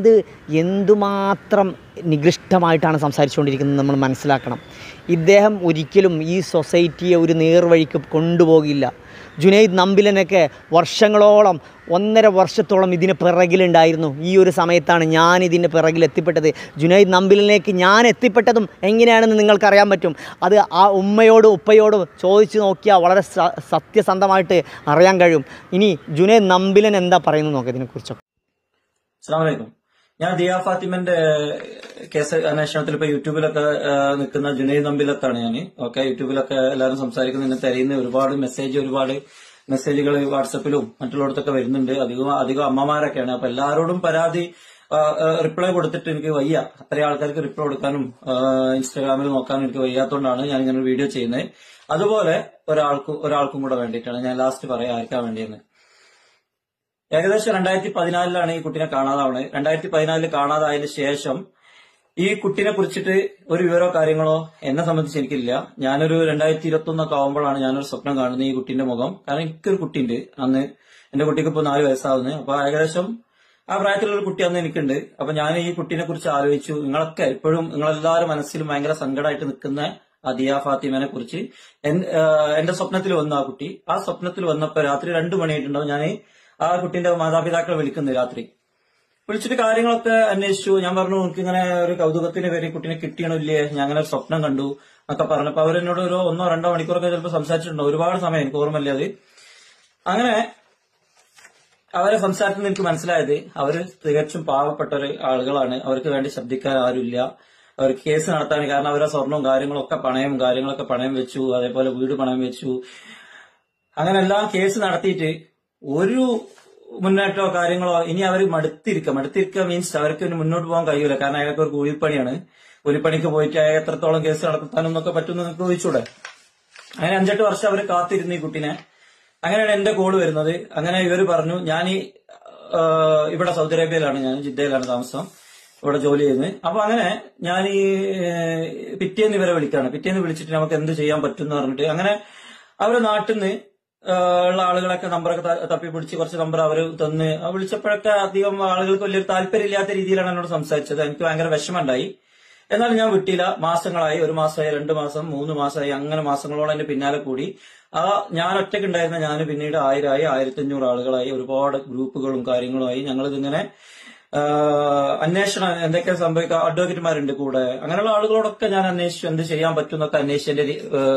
എന്തുമാത്രം നികൃഷ്ടമായിട്ടാണ് സംസാരിച്ചുകൊണ്ടിരിക്കുന്നത് നമ്മൾ മനസ്സിലാക്കണം. ഇദ്ദേഹം ഒരിക്കലും ഈ സൊസൈറ്റിയെ ഒരു നേർവഴിക്ക് കൊണ്ടുപോകില്ല. ജുനൈദ് നമ്പിലനൊക്കെ വർഷങ്ങളോളം 1.5 വർഷത്തോളം ഇതിന് പിറകിലുണ്ടായിരുന്നു. ഈ ഒരു സമയത്താണ് ഞാൻ ഇതിൻ്റെ പിറകിൽ എത്തിപ്പെട്ടത്. ജുനൈദ് നമ്പിലിലേക്ക് ഞാൻ എത്തിപ്പെട്ടതും എങ്ങനെയാണെന്ന് നിങ്ങൾക്കറിയാൻ പറ്റും. അത് ആ ഉമ്മയോടും ഉപ്പയോടും ചോദിച്ചു നോക്കിയാൽ വളരെ സത്യസന്ധമായിട്ട് അറിയാൻ കഴിയും. ഇനി ജുനൈദ് നമ്പിലൻ എന്താ പറയുന്നത് നോക്കാം ഇതിനെക്കുറിച്ചൊക്കെ. അസ്സലാമു അലൈക്കും. ഞാൻ ദിയ ഫാത്തിമന്റെ കേസ് അന്വേഷണത്തിൽ ഇപ്പൊ യൂട്യൂബിലൊക്കെ നിൽക്കുന്ന ജുനൈദ് നമ്പിലത്താണ് ഞാൻ. ഓക്കെ, യൂട്യൂബിലൊക്കെ എല്ലാവരും സംസാരിക്കുന്ന തരുന്ന ഒരുപാട് മെസ്സേജുകൾ വാട്സപ്പിലും മറ്റുള്ളടത്തൊക്കെ വരുന്നുണ്ട്. അധികം അമ്മമാരൊക്കെയാണ്. അപ്പൊ എല്ലാവരോടും പരാതി റിപ്ലൈ കൊടുത്തിട്ട് എനിക്ക് വയ്യ. അത്രയും ആൾക്കാർക്ക് റിപ്ലൈ കൊടുക്കാനും ഇൻസ്റ്റാഗ്രാമിൽ നോക്കാനും എനിക്ക് വയ്യാത്തതുകൊണ്ടാണ് ഞാൻ ഇങ്ങനെ ഒരു വീഡിയോ ചെയ്യുന്നത്. അതുപോലെ ഒരാൾക്കും കൂടെ വേണ്ടിയിട്ടാണ് ഞാൻ ലാസ്റ്റ് പറയാം ആർക്കാ വേണ്ടിയെന്ന്. ഏകദേശം 2014 ഈ കുട്ടിനെ കാണാതാവുന്നത്. 2014 കാണാതായതിനു ശേഷം ഈ കുട്ടിനെ കുറിച്ചിട്ട് ഒരു വിവരോ കാര്യങ്ങളോ എന്നെ സംബന്ധിച്ച് എനിക്കില്ല. ഞാനൊരു 2021 ആവുമ്പോഴാണ് ഞാനൊരു സ്വപ്നം കാണുന്നത് ഈ കുട്ടിന്റെ മുഖം. കാരണം എനിക്കൊരു കുട്ടിയുണ്ട്. അന്ന് എന്റെ കുട്ടിക്ക് ഇപ്പൊ 4 വയസ്സാവുന്നത്. അപ്പൊ ഏകദേശം ആ പ്രായത്തിലുള്ള കുട്ടി അന്ന് എനിക്കുണ്ട്. അപ്പൊ ഞാൻ ഈ കുട്ടീനെ കുറിച്ച് ആലോചിച്ചു. നിങ്ങളൊക്കെ ഇപ്പോഴും നിങ്ങളെല്ലാവരും മനസ്സിലും ഭയങ്കര സങ്കടമായിട്ട് നിൽക്കുന്ന ആ ദിയ ഫാത്തിമനെ കുറിച്ച് എന്റെ സ്വപ്നത്തിൽ വന്നു ആ കുട്ടി. ആ സ്വപ്നത്തിൽ വന്നപ്പോ രാത്രി 2 മണിയായിട്ടുണ്ടാവും. ഞാൻ ആ കുട്ടീന്റെ മാതാപിതാക്കളെ വിളിക്കുന്നത് രാത്രി വിളിച്ചിട്ട് കാര്യങ്ങളൊക്കെ അന്വേഷിച്ചു. ഞാൻ പറഞ്ഞു എനിക്കിങ്ങനെ ഒരു കൗതുകത്തിന് പേര് കുട്ടീനെ കിട്ടിയണില്ലേ, ഞാൻ അങ്ങനെ ഒരു സ്വപ്നം കണ്ടു എന്നൊക്കെ പറഞ്ഞപ്പോ അവരെന്നോട് ഒരു 1-2 മണിക്കൂറൊക്കെ ചിലപ്പോൾ സംസാരിച്ചിട്ടുണ്ടോ. ഒരുപാട് സമയം, എനിക്ക് ഓർമ്മയില്ല അത്. അങ്ങനെ അവരെ സംസാരത്തിൽ എനിക്ക് മനസ്സിലായത് അവര് തികച്ചും പാവപ്പെട്ട ആളുകളാണ്. അവർക്ക് വേണ്ടി ശബ്ദിക്കാൻ ആരുമില്ല. അവർക്ക് കേസ് നടത്താൻ, കാരണം അവരുടെ സ്വർണവും കാര്യങ്ങളൊക്കെ പണയം വെച്ചു. അതേപോലെ വീട് പണയം വെച്ചു. അങ്ങനെ എല്ലാം കേസ് നടത്തിയിട്ട് ഒരു മുന്നേറ്റമോ കാര്യങ്ങളോ ഇനി അവർ മടുത്തിരിക്കുക മീൻസ് അവർക്ക് മുന്നോട്ട് പോകാൻ കഴിയൂല. കാരണം അയാൾക്ക് ഒരു കൂലിപ്പണിയാണ്. കൂലിപ്പണിക്ക് പോയിട്ട് അയാൾ എത്രത്തോളം കേസ് നടത്താനൊന്നൊക്കെ പറ്റുമെന്ന് നിങ്ങൾക്ക് ചോദിച്ചൂടെ. അങ്ങനെ 5-8 വർഷം അവർ കാത്തിരുന്നു ഈ കുട്ടിനെ. അങ്ങനെയാണ് എന്റെ കോള് വരുന്നത്. അങ്ങനെ ഇവര് പറഞ്ഞു, ഞാൻ ഇവിടെ സൗദി അറേബ്യയിലാണ്, ഞാൻ ജിദ്ദയിലാണ് താമസം, ഇവിടെ ജോലി ചെയ്യുന്നത്. അപ്പൊ അങ്ങനെ ഞാൻ പിറ്റേന്ന് ഇവരെ വിളിക്കുകയാണ്. പിറ്റേന്ന് വിളിച്ചിട്ട് നമുക്ക് എന്ത് ചെയ്യാൻ പറ്റും എന്ന് പറഞ്ഞിട്ട് അങ്ങനെ അവരുടെ നാട്ടിൽ നിന്ന് ഉള്ള ആളുകളൊക്കെ നമ്പറൊക്കെ തപ്പിപ്പിടിച്ച് കുറച്ച് നമ്പർ അവർ തന്ന് വിളിച്ചപ്പോഴൊക്കെ അധികം ആളുകൾക്ക് വലിയൊരു താല്പര്യമില്ലാത്ത രീതിയിലാണ് എന്നോട് സംസാരിച്ചത്. എനിക്ക് ഭയങ്കര വിഷമമുണ്ടായി. എന്നാലും ഞാൻ വിട്ടില്ല. മാസങ്ങളായി, 1 മാസമായി, 2 മാസം, 3 മാസമായി, അങ്ങനെ മാസങ്ങളോളം എന്റെ പിന്നാലെ കൂടി. ഞാൻ ഒറ്റയ്ക്കുണ്ടായിരുന്ന ഞാൻ പിന്നീട് 1000 ആയി, 1500 ആളുകളായി, ഒരുപാട് ഗ്രൂപ്പുകളും കാര്യങ്ങളുമായി. ഞങ്ങളിതിങ്ങനെ അന്വേഷണം എന്തൊക്കെ സംഭവിക്കുക, അഡ്വക്കേറ്റുമാരുണ്ട് കൂടെ, അങ്ങനെയുള്ള ആളുകളോടൊക്കെ ഞാൻ അന്വേഷിച്ചു എന്ത് ചെയ്യാൻ പറ്റും എന്നൊക്കെ അന്വേഷിച്ചതിന്റെ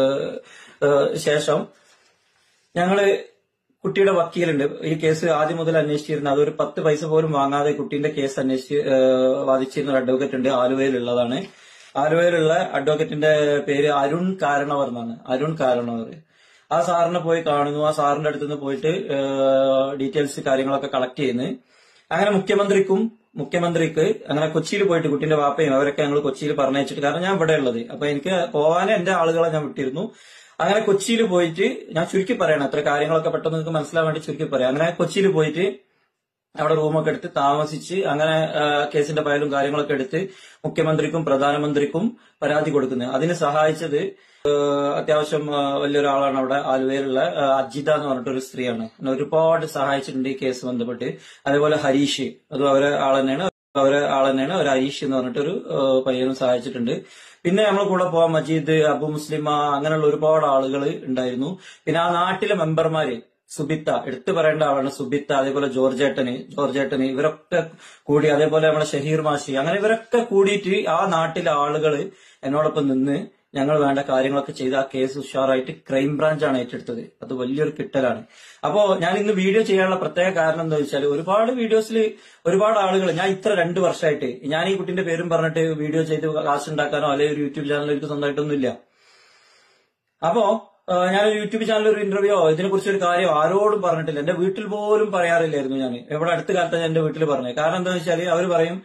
ശേഷം ഞങ്ങള് കുട്ടിയുടെ വക്കീലുണ്ട്. ഈ കേസ് ആദ്യം മുതൽ അന്വേഷിച്ചിരുന്നത്, അതൊരു 10 പൈസ പോലും വാങ്ങാതെ കുട്ടീന്റെ കേസ് വാദിച്ചിരുന്ന ഒരു അഡ്വക്കേറ്റ് ഉണ്ട്. ആലുവയിലുള്ളതാണ്. ആലുവയിലുള്ള അഡ്വക്കേറ്റിന്റെ പേര് അരുൺ കാരണവർ എന്നാണ്. അരുൺ കാരണവർ. ആ സാറിനെ പോയി കാണുന്നു. ആ സാറിന്റെ അടുത്തുനിന്ന് പോയിട്ട് ഡീറ്റെയിൽസ് കാര്യങ്ങളൊക്കെ കളക്ട് ചെയ്യുന്നു. അങ്ങനെ മുഖ്യമന്ത്രിക്ക് അങ്ങനെ കൊച്ചിയിൽ പോയിട്ട് കുട്ടീന്റെ വാപ്പയും അവരൊക്കെ ഞങ്ങൾ കൊച്ചിയിൽ പറഞ്ഞയച്ചിട്ട്, കാരണം ഞാൻ ഇവിടെ ഉള്ളത്, അപ്പൊ എനിക്ക് പോവാൻ എന്റെ ആളുകളെ ഞാൻ വിട്ടിരുന്നു. അങ്ങനെ കൊച്ചിയിൽ പോയിട്ട്, ഞാൻ ചുരുക്കി പറയണം, അത്ര കാര്യങ്ങളൊക്കെ പെട്ടെന്ന് നിങ്ങൾക്ക് മനസ്സിലാൻ വേണ്ടി ചുരുക്കി പറയാം. അങ്ങനെ കൊച്ചിയിൽ പോയിട്ട് അവിടെ റൂമൊക്കെ എടുത്ത് താമസിച്ച് അങ്ങനെ കേസിന്റെ ഫയലും കാര്യങ്ങളൊക്കെ എടുത്ത് മുഖ്യമന്ത്രിക്കും പ്രധാനമന്ത്രിക്കും പരാതി കൊടുക്കുന്നത്. അതിന് സഹായിച്ചത് അത്യാവശ്യം വലിയൊരാളാണ് അവിടെ ആലുവയിലുള്ള അജിത എന്ന് പറഞ്ഞിട്ടൊരു സ്ത്രീയാണ്. ഒരുപാട് സഹായിച്ചിട്ടുണ്ട് ഈ കേസ് ബന്ധപ്പെട്ട്. അതേപോലെ ഹരീഷ്, അതും അവരെ ആൾ തന്നെയാണ്. ഒരു ഹരീഷ് എന്ന് പറഞ്ഞിട്ടൊരു പയ്യനും സഹായിച്ചിട്ടുണ്ട്. പിന്നെ നമ്മൾ കൂടെ പോവാൻ മജീദ്, അബു മുസ്ലിമ, അങ്ങനെയുള്ള ഒരുപാട് ആളുകൾ ഉണ്ടായിരുന്നു. പിന്നെ ആ നാട്ടിലെ മെമ്പർമാര്, സുബിത്ത, എടുത്തു പറയേണ്ട ആളാണ് സുബിത്ത, അതേപോലെ ജോർജേട്ടന് ഇവരൊക്കെ കൂടി, അതേപോലെ നമ്മുടെ ഷഹീർ മാഷി, അങ്ങനെ ഇവരൊക്കെ കൂടിയിട്ട് ആ നാട്ടിലെ ആളുകൾ എന്നോടൊപ്പം നിന്ന് ഞങ്ങൾ വേണ്ട കാര്യങ്ങളൊക്കെ ചെയ്ത് ആ കേസ് ഉഷാറായിട്ട് ക്രൈംബ്രാഞ്ചാണ് ഏറ്റെടുത്തത്. അത് വലിയൊരു കിട്ടലാണ്. അപ്പോ ഞാൻ ഇന്ന് വീഡിയോ ചെയ്യാനുള്ള പ്രത്യേക കാരണം എന്താ വെച്ചാൽ, ഒരുപാട് വീഡിയോസിൽ ഒരുപാട് ആളുകൾ, ഞാൻ ഇത്ര 2 വർഷമായിട്ട് ഞാൻ ഈ കുട്ടിന്റെ പേരും പറഞ്ഞിട്ട് വീഡിയോ ചെയ്ത് കാശ് ഉണ്ടാക്കാനോ അല്ലെങ്കിൽ ഒരു യൂട്യൂബ് ചാനൽ എനിക്ക് സ്വന്തമായിട്ടൊന്നുമില്ല. അപ്പോ ഞാനൊരു യൂട്യൂബ് ചാനൽ ഒരു ഇന്റർവ്യൂയോ ഇതിനെക്കുറിച്ച് ഒരു കാര്യം ആരോടും പറഞ്ഞിട്ടില്ല. എന്റെ വീട്ടിൽ പോലും പറയാറില്ലായിരുന്നു. ഞാൻ ഇവിടെ അടുത്ത കാലത്ത് ഞാൻ എന്റെ വീട്ടിൽ പറഞ്ഞത്. കാരണം എന്താണെന്ന് വെച്ചാൽ അവർ പറയും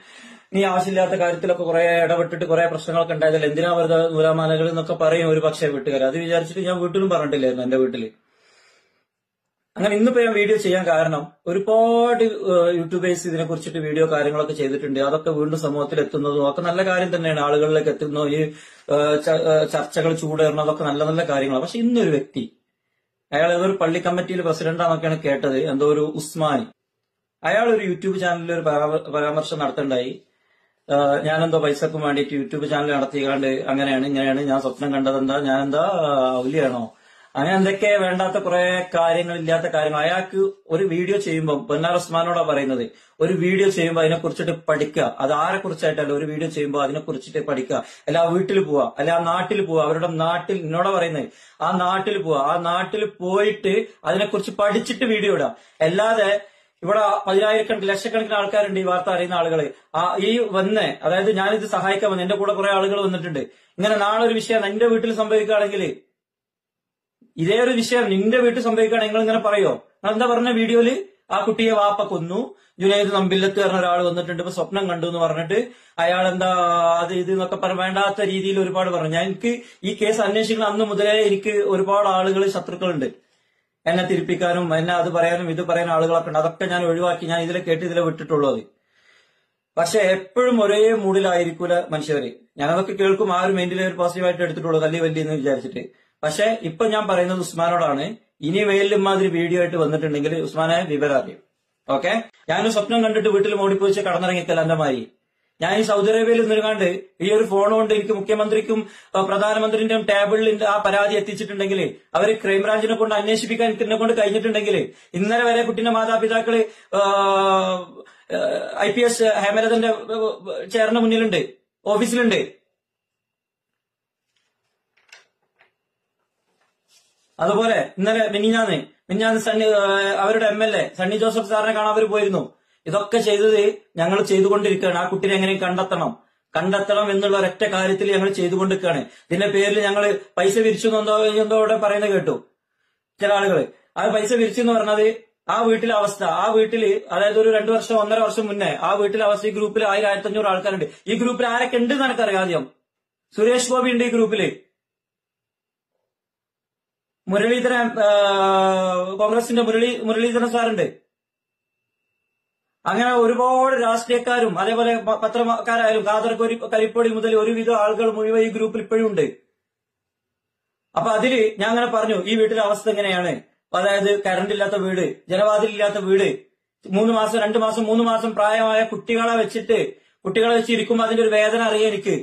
നീ ആവശ്യമില്ലാത്ത കാര്യത്തിലൊക്കെ കുറെ ഇടപെട്ടിട്ട് കുറെ പ്രശ്നങ്ങളൊക്കെ ഉണ്ടായതല്ലേ, എന്തിനാ വെറുതെ നൂലാമാലകൾ എന്നൊക്കെ പറയും ഒരു പക്ഷേ വീട്ടുകാർ. അത് വിചാരിച്ചിട്ട് ഞാൻ വീട്ടിലും പറഞ്ഞിട്ടില്ലായിരുന്നു എന്റെ വീട്ടില്. അങ്ങനെ ഇന്നിപ്പോ ഞാൻ വീഡിയോ ചെയ്യാൻ കാരണം ഒരുപാട് യൂട്യൂബേഴ്സ് ഇതിനെ കുറിച്ചിട്ട് വീഡിയോ കാര്യങ്ങളൊക്കെ ചെയ്തിട്ടുണ്ട്. അതൊക്കെ വീണ്ടും സമൂഹത്തിൽ എത്തുന്നതും ഒക്കെ നല്ല കാര്യം തന്നെയാണ്. ആളുകളിലേക്ക് എത്തുന്നു, ഈ ചർച്ചകൾ ചൂടേറണം, അതൊക്കെ നല്ല നല്ല കാര്യങ്ങളാണ്. പക്ഷെ ഇന്നൊരു വ്യക്തി, അയാൾ ഏതൊരു പള്ളി കമ്മിറ്റിയിൽ പ്രസിഡന്റാന്നൊക്കെയാണ് കേട്ടത്, എന്തോ ഒരു ഉസ്മാനി, അയാൾ ഒരു യൂട്യൂബ് ചാനലിൽ ഒരു പരാമർശം നടത്തുണ്ടായി. ഞാനെന്തോ പൈസക്ക് വേണ്ടിയിട്ട് യൂട്യൂബ് ചാനൽ നടത്തിയാണ്ട് അങ്ങനെയാണ് ഇങ്ങനെയാണ്, ഞാൻ സ്വപ്നം കണ്ടതെന്താ, ഞാനെന്താ ഔലിയാണോ, അങ്ങനെ എന്തൊക്കെ വേണ്ടാത്ത കുറെ കാര്യങ്ങൾ, ഇല്ലാത്ത കാര്യങ്ങൾ. അയാൾക്ക് ഒരു വീഡിയോ ചെയ്യുമ്പോൾ, പൊന്നാർ ഉസ്മാനോടാ പറയുന്നത്, ഒരു വീഡിയോ ചെയ്യുമ്പോൾ അതിനെ കുറിച്ചിട്ട് പഠിക്കുക. അത് ആരെ കുറിച്ചായിട്ടല്ല, ഒരു വീഡിയോ ചെയ്യുമ്പോൾ അതിനെ കുറിച്ചിട്ട് പഠിക്കുക. അല്ല ആ വീട്ടിൽ പോവുക, അല്ല ആ നാട്ടിൽ പോവുക, അവരുടെ നാട്ടിൽ, എന്നോടാ പറയുന്നത്, ആ നാട്ടിൽ പോവുക, ആ നാട്ടിൽ പോയിട്ട് അതിനെക്കുറിച്ച് പഠിച്ചിട്ട് വീഡിയോ ഇടുക. അല്ലാതെ ഇവിടെ 10,000 ലക്ഷക്കണക്കിന് ആൾക്കാരുണ്ട് ഈ വാർത്ത അറിയുന്ന ആളുകൾ. ഈ വന്ന്, അതായത് ഞാനിത് സഹായിക്കാൻ വന്നു, എന്റെ കൂടെ കുറെ ആളുകൾ വന്നിട്ടുണ്ട്. ഇങ്ങനെ നാളെ ഒരു വിഷയം എന്റെ വീട്ടിൽ സംഭവിക്കുകയാണെങ്കിൽ, ഇതേ ഒരു വിഷയം നിന്റെ വീട്ടിൽ സംഭവിക്കുകയാണെങ്കിൽ നിങ്ങൾ ഇങ്ങനെ പറയോ? എന്താ പറഞ്ഞ വീഡിയോയില്, ആ കുട്ടിയെ വാപ്പ കൊന്നു, ജുനൈദ് നമ്പില്ലത്ത് പറഞ്ഞ ഒരാൾ വന്നിട്ടുണ്ട്, ഇപ്പൊ സ്വപ്നം കണ്ടു എന്ന് പറഞ്ഞിട്ട് അയാൾ എന്താ അത് ഇത് എന്നൊക്കെ വേണ്ടാത്ത രീതിയിൽ ഒരുപാട് പറഞ്ഞു. എനിക്ക് ഈ കേസ് അന്വേഷിക്കുന്ന അന്ന് മുതലേ എനിക്ക് ഒരുപാട് ആളുകൾ, ശത്രുക്കളുണ്ട്, എന്നെ തിരിപ്പിക്കാനും എന്നെ അത് പറയാനും ഇത് പറയാനും ആളുകളൊക്കെ ഉണ്ട്. അതൊക്കെ ഞാൻ ഒഴിവാക്കി, ഞാൻ ഇതിലെ കേട്ട് ഇതിലെ വിട്ടിട്ടുള്ളത്. പക്ഷെ എപ്പോഴും ഒരേ മൂഡിലായിരിക്കൂല മനുഷ്യര്. ഞാനതൊക്കെ കേൾക്കും, ആ ഒരു മെന്റിലെ ഒരു പോസിറ്റീവായിട്ട് എടുത്തിട്ടുള്ളൂ, തല്ലി വല്ലി എന്ന് വിചാരിച്ചിട്ട്. പക്ഷെ ഇപ്പൊ ഞാൻ പറയുന്നത് ഉസ്മാനോടാണ്. ഇനി വെയിലും മാതിരി വീഡിയോ ആയിട്ട് വന്നിട്ടുണ്ടെങ്കിൽ ഉസ്മാനെ വിവരം അറിയും. ഓക്കെ, ഞാനൊരു സ്വപ്നം കണ്ടിട്ട് വീട്ടിൽ മോടിപ്പോയിച്ച് കടന്നിറങ്ങിക്കല്ല എന്റെ മാതിരി. ഞാൻ ഈ സൗദി അറേബ്യയിൽ നിന്നുകാണ്ട് ഈ ഒരു ഫോൺ കൊണ്ട് എനിക്ക് മുഖ്യമന്ത്രിക്കും പ്രധാനമന്ത്രിന്റെയും ടേബിളിൽ ആ പരാതി എത്തിച്ചിട്ടുണ്ടെങ്കിൽ, അവര് ക്രൈംബ്രാഞ്ചിനെ കൊണ്ട് അന്വേഷിപ്പിക്കാൻ എന്നെ കൊണ്ട് കഴിഞ്ഞിട്ടുണ്ടെങ്കിൽ, ഇന്നലെ വരെ കുട്ടിന്റെ മാതാപിതാക്കള് IPS ഹേമലതന്റെ ചെയറിന് മുന്നിലുണ്ട്, ഓഫീസിലുണ്ട്. അതുപോലെ ഇന്നലെ മിനിഞ്ഞാന്ന് സണ്ണി, അവരുടെ MLA സണ്ണി ജോസഫ് സാറിനെ കാണാൻ അവർ പോയിരുന്നു. ഇതൊക്കെ ചെയ്തത് ഞങ്ങൾ ചെയ്തുകൊണ്ടിരിക്കുകയാണ്. ആ കുട്ടിനെ എങ്ങനെ കണ്ടെത്തണം എന്നുള്ള ഒരൊറ്റ കാര്യത്തിൽ ഞങ്ങൾ ചെയ്തുകൊണ്ടിരിക്കുകയാണ്. ഇതിന്റെ പേരിൽ ഞങ്ങൾ പൈസ വിരിച്ചു എന്തോ അവിടെ പറയുന്നത് കേട്ടു ചില ആളുകള്. ആ പൈസ വിരിച്ചു എന്ന് പറഞ്ഞത് ആ വീട്ടിലെ അവസ്ഥ, ആ വീട്ടില്, അതായത് ഒരു 2 വർഷം 1.5 വർഷം മുന്നേ ആ വീട്ടിലെ അവസ്ഥ, ഈ ഗ്രൂപ്പിൽ 1000-1500 ആൾക്കാരുണ്ട്. ഈ ഗ്രൂപ്പിൽ ആരൊക്കെ ഉണ്ട് എന്ന് എനിക്കറിയാം. ആദ്യം സുരേഷ് ഗോപി ഉണ്ട് ഈ ഗ്രൂപ്പില്, മുരളീധരൻ, കോൺഗ്രസിന്റെ മുരളീധരൻ സാറുണ്ട്. അങ്ങനെ ഒരുപാട് രാഷ്ട്രീയക്കാരും അതേപോലെ പത്രക്കാരായാലും ഖാദർ കരിപ്പൊടി മുതൽ ഒരുവിധം ആളുകൾ മുഴുവൻ ഈ ഗ്രൂപ്പിൽ ഇപ്പോഴും ഉണ്ട്. അപ്പൊ അതില് ഞാൻ അങ്ങനെ പറഞ്ഞു, ഈ വീട്ടിലെ അവസ്ഥ എങ്ങനെയാണ്, അതായത് കറണ്ട് ഇല്ലാത്ത വീട്, ജനവാതിലില്ലാത്ത വീട്, 3 മാസം 2 മാസം 3 മാസം പ്രായമായ കുട്ടികളെ വെച്ചിരിക്കുമ്പോൾ അതിന്റെ ഒരു വേദന അറിയാം എനിക്ക്.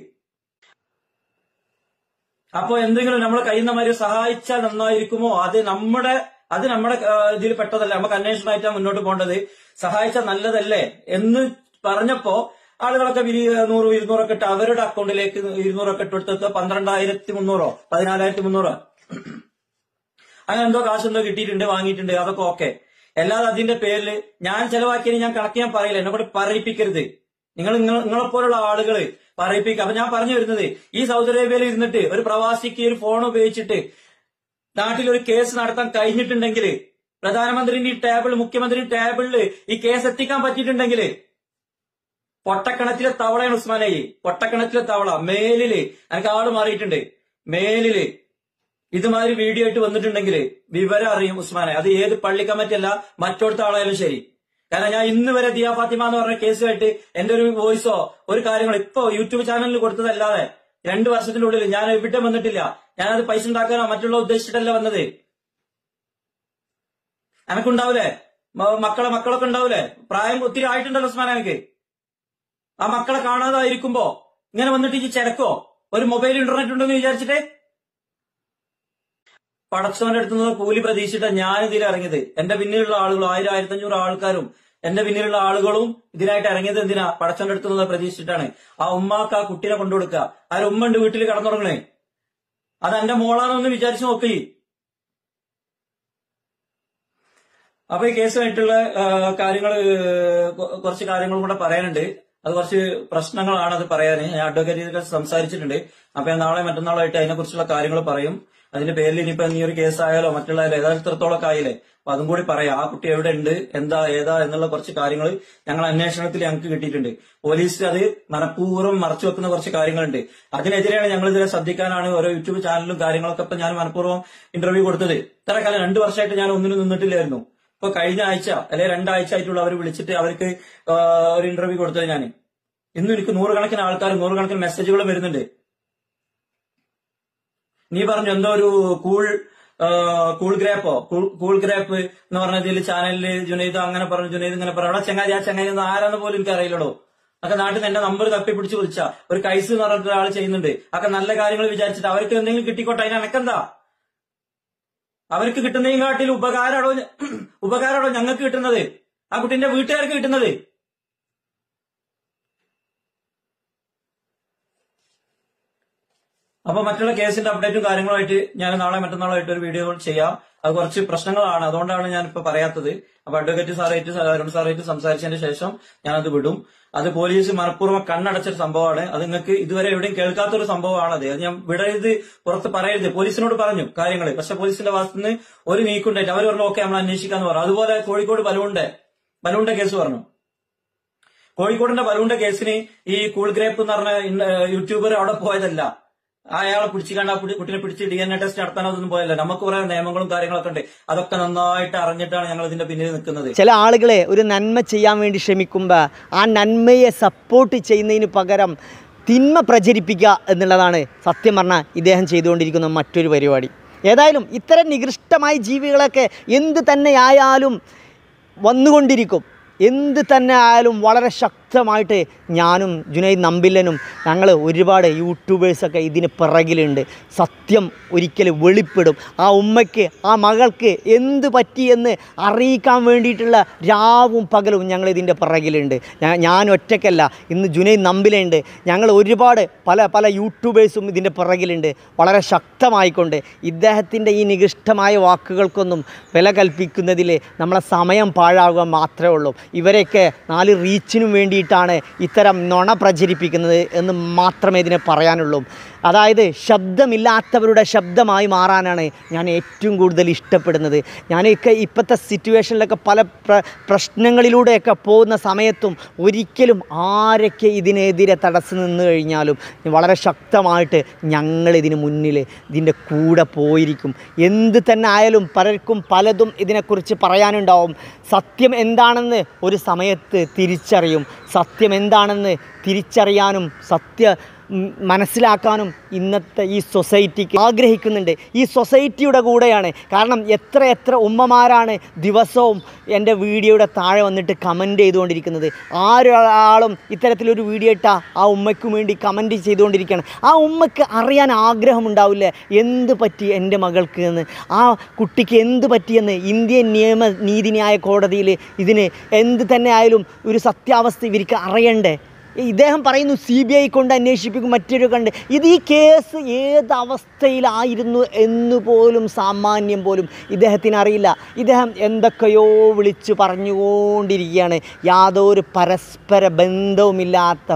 അപ്പൊ എന്തെങ്കിലും നമ്മൾ കഴിയുന്ന മാതിരി സഹായിച്ചാൽ നന്നായിരിക്കുമോ? അത് നമ്മുടെ ഇതിൽ പെട്ടതല്ല, നമുക്ക് അന്വേഷണമായിട്ടാണ് മുന്നോട്ട് പോകേണ്ടത്. സഹായിച്ചാൽ നല്ലതല്ലേ എന്ന് പറഞ്ഞപ്പോ ആളുകളൊക്കെ 100-200 ഒക്കെ ഇട്ട് അവരുടെ അക്കൗണ്ടിലേക്ക് 200 ഒക്കെ ഇട്ടെടുത്ത് 12,300 14,300 അങ്ങനെ എന്തോ കാശെന്തോ കിട്ടിയിട്ടുണ്ട്, വാങ്ങിയിട്ടുണ്ട്. അതൊക്കെ ഓക്കെ. അല്ലാതെ അതിന്റെ പേരിൽ ഞാൻ ചെലവാക്കിയതിന് ഞാൻ കണക്ക് ഞാൻ പറയില്ല, എന്നെ കൂടെ പറയിപ്പിക്കരുത്. നിങ്ങളെപ്പോലുള്ള ആളുകള് പറയിപ്പിക്കുക. അപ്പൊ ഞാൻ പറഞ്ഞു വരുന്നത്, ഈ സൗദി അറേബ്യയിൽ ഇരുന്നിട്ട് ഒരു പ്രവാസിക്ക് ഒരു ഫോൺ ഉപയോഗിച്ചിട്ട് നാട്ടിലൊരു കേസ് നടത്താൻ കഴിഞ്ഞിട്ടുണ്ടെങ്കിൽ, പ്രധാനമന്ത്രിന്റെ ഈ ടേബിൾ, മുഖ്യമന്ത്രിയുടെ ടേബിളിൽ ഈ കേസ് എത്തിക്കാൻ പറ്റിയിട്ടുണ്ടെങ്കിൽ, പൊട്ടക്കണത്തിലെ തവളയാണ് ഉസ്മാനെ. പൊട്ടക്കണത്തിലെ തവള. മേലില് എനിക്ക് ആള് മാറിയിട്ടുണ്ട്. മേലില് ഇതുമാതിരി വീഡിയോ ആയിട്ട് വന്നിട്ടുണ്ടെങ്കിൽ വിവരം അറിയും ഉസ്മാനെ. അത് ഏത് പള്ളി കമ്മിറ്റി അല്ല, മറ്റോടത്തെ ആളായാലും ശരി. കാരണം ഞാൻ ഇന്ന് വരെ ദിയ ഫാത്തിമ എന്ന് പറഞ്ഞ കേസുമായിട്ട് എന്റെ ഒരു വോയിസോ ഒരു കാര്യങ്ങളോ ഇപ്പൊ യൂട്യൂബ് ചാനലിൽ കൊടുത്തതല്ലാതെ 2 വർഷത്തിന്റെ ഉള്ളിൽ ഞാൻ എവിടെ വന്നിട്ടില്ല. ഞാനത് പൈസ ഉണ്ടാക്കാനോ മറ്റുള്ള ഉദ്ദേശിച്ചിട്ടല്ല വന്നത്. എനക്കുണ്ടാവൂലേ, മക്കളൊക്കെ ഉണ്ടാവൂലേ, പ്രായം ഒത്തിരി ആയിട്ടുണ്ടല്ലോ ഉസ്മാൻ. എനിക്ക് ആ മക്കളെ കാണാതായിരിക്കുമ്പോ ഇങ്ങനെ വന്നിട്ട് ഈ ചെലക്കോ? ഒരു മൊബൈൽ ഇന്റർനെറ്റ് ഉണ്ടെന്ന് വിചാരിച്ചിട്ടേ പടച്ചവന്റെ അടുത്തുനിന്ന് കൂലി പ്രതീക്ഷിച്ചിട്ട് ഞാനിതിൽ ഇറങ്ങിയത്. എന്റെ പിന്നിലുള്ള ആളുകളും 1000-1500 ആൾക്കാരും എന്റെ പിന്നിലുള്ള ആളുകളും ഇതിനായിട്ട് ഇറങ്ങിയത് എന്തിനാ? പടച്ചവന്റെ അടുത്തുനിന്ന് പ്രതീക്ഷിച്ചിട്ടാണ്. ആ ഉമ്മാക്ക് ആ കുട്ടീനെ കൊണ്ടുകൊടുക്കുക. ആ ഉമ്മ ഉണ്ട് വീട്ടിൽ കടന്നുറങ്ങണേ, അത് എന്റെ മോളാണെന്ന് വിചാരിച്ചു നോക്കി. അപ്പൊ ഈ കേസുമായിട്ടുള്ള കുറച്ച് കാര്യങ്ങളും കൂടെ പറയാനുണ്ട്. അത് കുറച്ച് പ്രശ്നങ്ങളാണ് അത് പറയാൻ. ഞാൻ അഡ്വക്കേറ്റ് സംസാരിച്ചിട്ടുണ്ട്. അപ്പൊ ഞാൻ നാളെ മറ്റന്നാളായിട്ട് അതിനെക്കുറിച്ചുള്ള കാര്യങ്ങൾ പറയും. അതിന്റെ പേരിൽ ഇനിയിപ്പോ ഈ ഒരു കേസായാലോ മറ്റുള്ള യഥാർത്ഥത്തോളൊക്കെ ആയില്ലേ, അപ്പൊ അതും കൂടി പറയാം. ആ കുട്ടി എവിടെ ഉണ്ട്, എന്താ ഏതാ എന്നുള്ള കുറച്ച് കാര്യങ്ങൾ ഞങ്ങൾ അന്വേഷണത്തിൽ ഞങ്ങൾക്ക് കിട്ടിയിട്ടുണ്ട്. പോലീസ് അത് മനഃപൂർവ്വം മറച്ചു വെക്കുന്ന കുറച്ച് കാര്യങ്ങളുണ്ട്. അതിനെതിരെയാണ് ഞങ്ങൾ ഇതിനെ ശ്രദ്ധിക്കാനാണ് ഓരോ യൂട്യൂബ് ചാനലും കാര്യങ്ങളൊക്കെ ഇപ്പൊ ഞാൻ മനഃപൂർവ്വം ഇന്റർവ്യൂ കൊടുത്തത്. ഇത്ര കാലം 2 വർഷമായിട്ട് ഞാൻ ഒന്നിനും നിന്നിട്ടില്ലായിരുന്നു. ഇപ്പൊ കഴിഞ്ഞ ആഴ്ച അല്ലെങ്കിൽ 2 ആഴ്ച ആയിട്ടുള്ള അവർ വിളിച്ചിട്ട് അവർക്ക് ഒരു ഇന്റർവ്യൂ കൊടുത്തത് ഞാൻ. ഇന്നും എനിക്ക് 100 കണക്കിന് ആൾക്കാർ 100 കണക്കിന് മെസ്സേജുകളും വരുന്നുണ്ട്. നീ പറഞ്ഞു എന്തോ ഒരു കൂൾ ഗ്രാപ്പ് എന്ന് പറഞ്ഞതിൽ ചാനലില് ജുനൈദ് അങ്ങനെ പറഞ്ഞു, ജുനൈദ് ഇങ്ങനെ പറഞ്ഞു. അവിടെ ചങ്ങാതി, ആ ചങ്ങാതി ഒന്ന് ആരാന്ന് പോലും എനിക്ക് അറിയില്ലടോ. ഒക്കെ നാട്ടിൽ നിന്ന് എന്റെ നമ്പർ തപ്പിപ്പിടിച്ച് വിളിച്ച ഒരു കൈസ് എന്ന് പറഞ്ഞിട്ട് ഒരാൾ ചെയ്യുന്നുണ്ട്. ഒക്കെ നല്ല കാര്യങ്ങൾ വിചാരിച്ചിട്ട് അവർക്ക് എന്തെങ്കിലും കിട്ടിക്കോട്ടെ, അതിന് എനക്കെന്താ? അവർക്ക് കിട്ടുന്നതിനും കാട്ടിൽ ഉപകാരമാണോ ഞങ്ങൾക്ക് കിട്ടുന്നത്, ആ കുട്ടിന്റെ വീട്ടുകാർക്ക് കിട്ടുന്നത്? അപ്പൊ മറ്റുള്ള കേസിന്റെ അപ്ഡേറ്റും കാര്യങ്ങളുമായിട്ട് ഞാൻ നാളെ മറ്റന്നാളായിട്ട് ഒരു വീഡിയോ ചെയ്യാം. അത് കുറച്ച് പ്രശ്നങ്ങളാണ്, അതുകൊണ്ടാണ് ഞാൻ ഇപ്പൊ പറയാത്തത്. അപ്പൊ അഡ്വക്കേറ്റ് സാറായിട്ട് അരുൺ സാറായിട്ട് സംസാരിച്ചതിന് ശേഷം ഞാനത് വിടും. അത് പോലീസ് മനഃപൂർവ്വം കണ്ണടച്ചൊരു സംഭവമാണ്. അത് നിങ്ങൾക്ക് ഇതുവരെ എവിടെയും കേൾക്കാത്തൊരു സംഭവമാണത്. അത് ഞാൻ വിടരുത്, പുറത്ത് പറയരുത്. പോലീസിനോട് പറഞ്ഞു കാര്യങ്ങൾ, പക്ഷെ പോലീസിന്റെ ഭാഗത്തുനിന്ന് ഒരു നീക്കുണ്ടായിട്ട് അവർ പറഞ്ഞു ഓക്കെ നമ്മൾ അന്വേഷിക്കാന്ന് പറഞ്ഞു. അതുപോലെ കോഴിക്കോട് ബലൂണിന്റെ കേസ് പറഞ്ഞു. കോഴിക്കോടിന്റെ ബലൂണിന്റെ കേസിന് ഈ കൂൾ ഗ്രേപ്പ് എന്ന് പറഞ്ഞ യൂട്യൂബർ അവിടെ പോയതല്ല. അയാളെ പിടിച്ചിക്കാണ്ട് ആ കുട്ടിനെ പിടിച്ച് DNA ടെസ്റ്റ് നടത്താനോ അതൊന്നും പോയല്ല. നമുക്ക് കുറെ നിയമങ്ങളും കാര്യങ്ങളൊക്കെ ഉണ്ട്. അതൊക്കെ നന്നായിട്ട് അറിഞ്ഞിട്ടാണ് ഞങ്ങൾ ഇതിന്റെ പിന്നിൽ നിൽക്കുന്നത്. ചില ആളുകളെ ഒരു നന്മ ചെയ്യാൻ വേണ്ടി ശ്രമിക്കുമ്പോൾ ആ നന്മയെ സപ്പോർട്ട് ചെയ്യുന്നതിന് പകരം തിന്മ പ്രചരിപ്പിക്കുക എന്നുള്ളതാണ് സത്യം പറഞ്ഞാൽ ഇദ്ദേഹം ചെയ്തുകൊണ്ടിരിക്കുന്ന മറ്റൊരു പരിപാടി. ഏതായാലും ഇത്തരം നികൃഷ്ടമായ ജീവികളൊക്കെ എന്ത് തന്നെയായാലും വന്നുകൊണ്ടിരിക്കും. എന്ത് തന്നെ ആയാലും വളരെ ശക്തമായിട്ട് ഞാനും ജുനൈദ് നമ്പില്ലനും ഞങ്ങൾ ഒരുപാട് യൂട്യൂബേഴ്സൊക്കെ ഇതിന് പിറകിലുണ്ട്. സത്യം ഒരിക്കലും വെളിപ്പെടും. ആ ഉമ്മയ്ക്ക് ആ മകൾക്ക് എന്ത് പറ്റിയെന്ന് അറിയിക്കാൻ വേണ്ടിയിട്ടുള്ള രാവും പകലും ഞങ്ങൾ ഇതിൻ്റെ പിറകിലുണ്ട്. ഞാൻ ഒറ്റയ്ക്കല്ല, ഇന്ന് ജുനൈദ് നമ്പിലുണ്ട്. ഞങ്ങൾ ഒരുപാട് പല യൂട്യൂബേഴ്സും ഇതിൻ്റെ പിറകിലുണ്ട്. വളരെ ശക്തമായിക്കൊണ്ട് ഇദ്ദേഹത്തിൻ്റെ ഈ നികൃഷ്ടമായ വാക്കുകൾക്കൊന്നും വില കൽപ്പിക്കുന്നതിൽ നമ്മളെ സമയം പാഴാകുക മാത്രമേ ഉള്ളൂ. ഇവരെയൊക്കെ 4 റീച്ചിനും വേണ്ടിയിട്ടാണ് ഇത്തരം നുണ പ്രചരിപ്പിക്കുന്നത് എന്ന് മാത്രമേ ഇതിനെ പറയാനുള്ളൂ. അതായത് ശബ്ദമില്ലാത്തവരുടെ ശബ്ദമായി മാറാനാണ് ഞാൻ ഏറ്റവും കൂടുതൽ ഇഷ്ടപ്പെടുന്നത്. ഞാനൊക്കെ ഇപ്പോഴത്തെ സിറ്റുവേഷനിലൊക്കെ പല പ്രശ്നങ്ങളിലൂടെയൊക്കെ പോകുന്ന സമയത്തും ഒരിക്കലും ആരൊക്കെ ഇതിനെതിരെ തടസ്സം നിന്ന് കഴിഞ്ഞാലും വളരെ ശക്തമായിട്ട് ഞങ്ങളിതിന് മുന്നിൽ ഇതിൻ്റെ കൂടെ പോയിരിക്കും. എന്ത് തന്നെ ആയാലും പലർക്കും പലതും ഇതിനെക്കുറിച്ച് പറയാനുണ്ടാവും. സത്യം എന്താണെന്ന് ഒരു സമയത്ത് തിരിച്ചറിയും. സത്യം എന്താണെന്ന് തിരിച്ചറിയാനും മനസ്സിലാക്കാനും ഇന്നത്തെ ഈ സൊസൈറ്റിക്ക് ആഗ്രഹിക്കുന്നുണ്ട്. ഈ സൊസൈറ്റിയുടെ കൂടെയാണ്. കാരണം എത്ര ഉമ്മമാരാണ് ദിവസവും എൻ്റെ വീഡിയോയുടെ താഴെ വന്നിട്ട് കമൻറ്റ് ചെയ്തുകൊണ്ടിരിക്കുന്നത്. ആരൊരാളും ഇത്തരത്തിലൊരു വീഡിയോ ഇട്ടാൽ ആ ഉമ്മയ്ക്ക് വേണ്ടി കമൻറ്റ് ചെയ്തുകൊണ്ടിരിക്കുകയാണ്. ആ ഉമ്മയ്ക്ക് അറിയാൻ ആഗ്രഹമുണ്ടാവില്ലേ എന്ത് പറ്റി എൻ്റെ മകൾക്ക് എന്ന്, ആ കുട്ടിക്ക് എന്ത് പറ്റിയെന്ന്. ഇന്ത്യൻ നീതിന്യായ കോടതിയിൽ ഇതിന് എന്ത് തന്നെ ആയാലും ഒരു സത്യാവസ്ഥ ഇവർക്ക് അറിയണ്ടേ. ഇദ്ദേഹം പറയുന്നു CBI കൊണ്ട് അന്വേഷിപ്പിക്കും, മറ്റൊരു കണ്ട്. ഈ കേസ് ഏത് അവസ്ഥയിലായിരുന്നു എന്ന് പോലും സാമാന്യം പോലും ഇദ്ദേഹത്തിന് അറിയില്ല. ഇദ്ദേഹം എന്തൊക്കെയോ വിളിച്ചു പറഞ്ഞുകൊണ്ടിരിക്കുകയാണ്. യാതൊരു പരസ്പര ബന്ധവുമില്ലാത്ത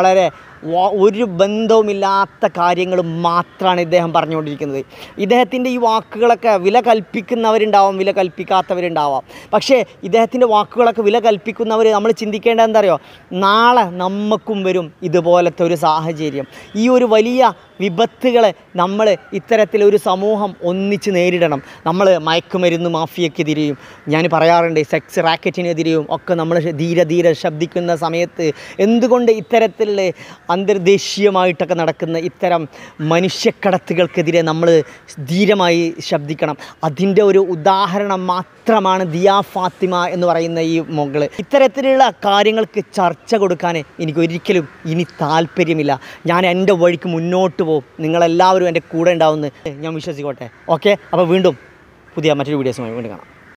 ഒരു ബന്ധവുമില്ലാത്ത കാര്യങ്ങൾ മാത്രമാണ് ഇദ്ദേഹം പറഞ്ഞുകൊണ്ടിരിക്കുന്നത്. ഇദ്ദേഹത്തിൻ്റെ ഈ വാക്കുകളൊക്കെ വില കൽപ്പിക്കുന്നവരുണ്ടാവാം, വില കൽപ്പിക്കാത്തവരുണ്ടാവാം. പക്ഷേ ഇദ്ദേഹത്തിൻ്റെ വാക്കുകളൊക്കെ വില കൽപ്പിക്കുന്നവർ നമ്മൾ ചിന്തിക്കേണ്ടത് എന്താ അറിയോ, നാളെ നമുക്കും വരും ഇതുപോലത്തെ ഒരു സാഹചര്യം. ഈ ഒരു വലിയ വിപത്തുകളെ നമ്മൾ ഇത്തരത്തിലൊരു സമൂഹം ഒന്നിച്ച് നേരിടണം. നമ്മൾ മയക്കുമരുന്ന് മാഫിയക്കെതിരെയും ഞാൻ പറയാറുണ്ട്, സെക്സ് റാക്കറ്റിനെതിരെയും ഒക്കെ നമ്മൾ ധീരെ ശബ്ദിക്കുന്ന സമയത്ത് എന്തുകൊണ്ട് ഇത്തരത്തിലുള്ള അന്തർദേശീയമായിട്ടൊക്കെ നടക്കുന്ന ഇത്തരം മനുഷ്യക്കടത്തുകൾക്കെതിരെ നമ്മൾ ധീരമായി ശബ്ദിക്കണം. അതിൻ്റെ ഒരു ഉദാഹരണം മാത്രമാണ് ദിയ ഫാത്തിമ എന്ന് പറയുന്ന ഈ മകൾ. ഇത്തരത്തിലുള്ള കാര്യങ്ങൾക്ക് ചർച്ച കൊടുക്കാൻ എനിക്കൊരിക്കലും ഇനി താല്പര്യമില്ല. ഞാൻ എൻ്റെ വഴിക്ക് മുന്നോട്ട് പോകും. നിങ്ങളെല്ലാവരും എൻ്റെ കൂടെ ഉണ്ടാവുമെന്ന് ഞാൻ വിശ്വസിക്കട്ടെ. ഓക്കെ, അപ്പോൾ വീണ്ടും പുതിയ മറ്റൊരു വീഡിയോസുമായി വീണ്ടും കാണാം.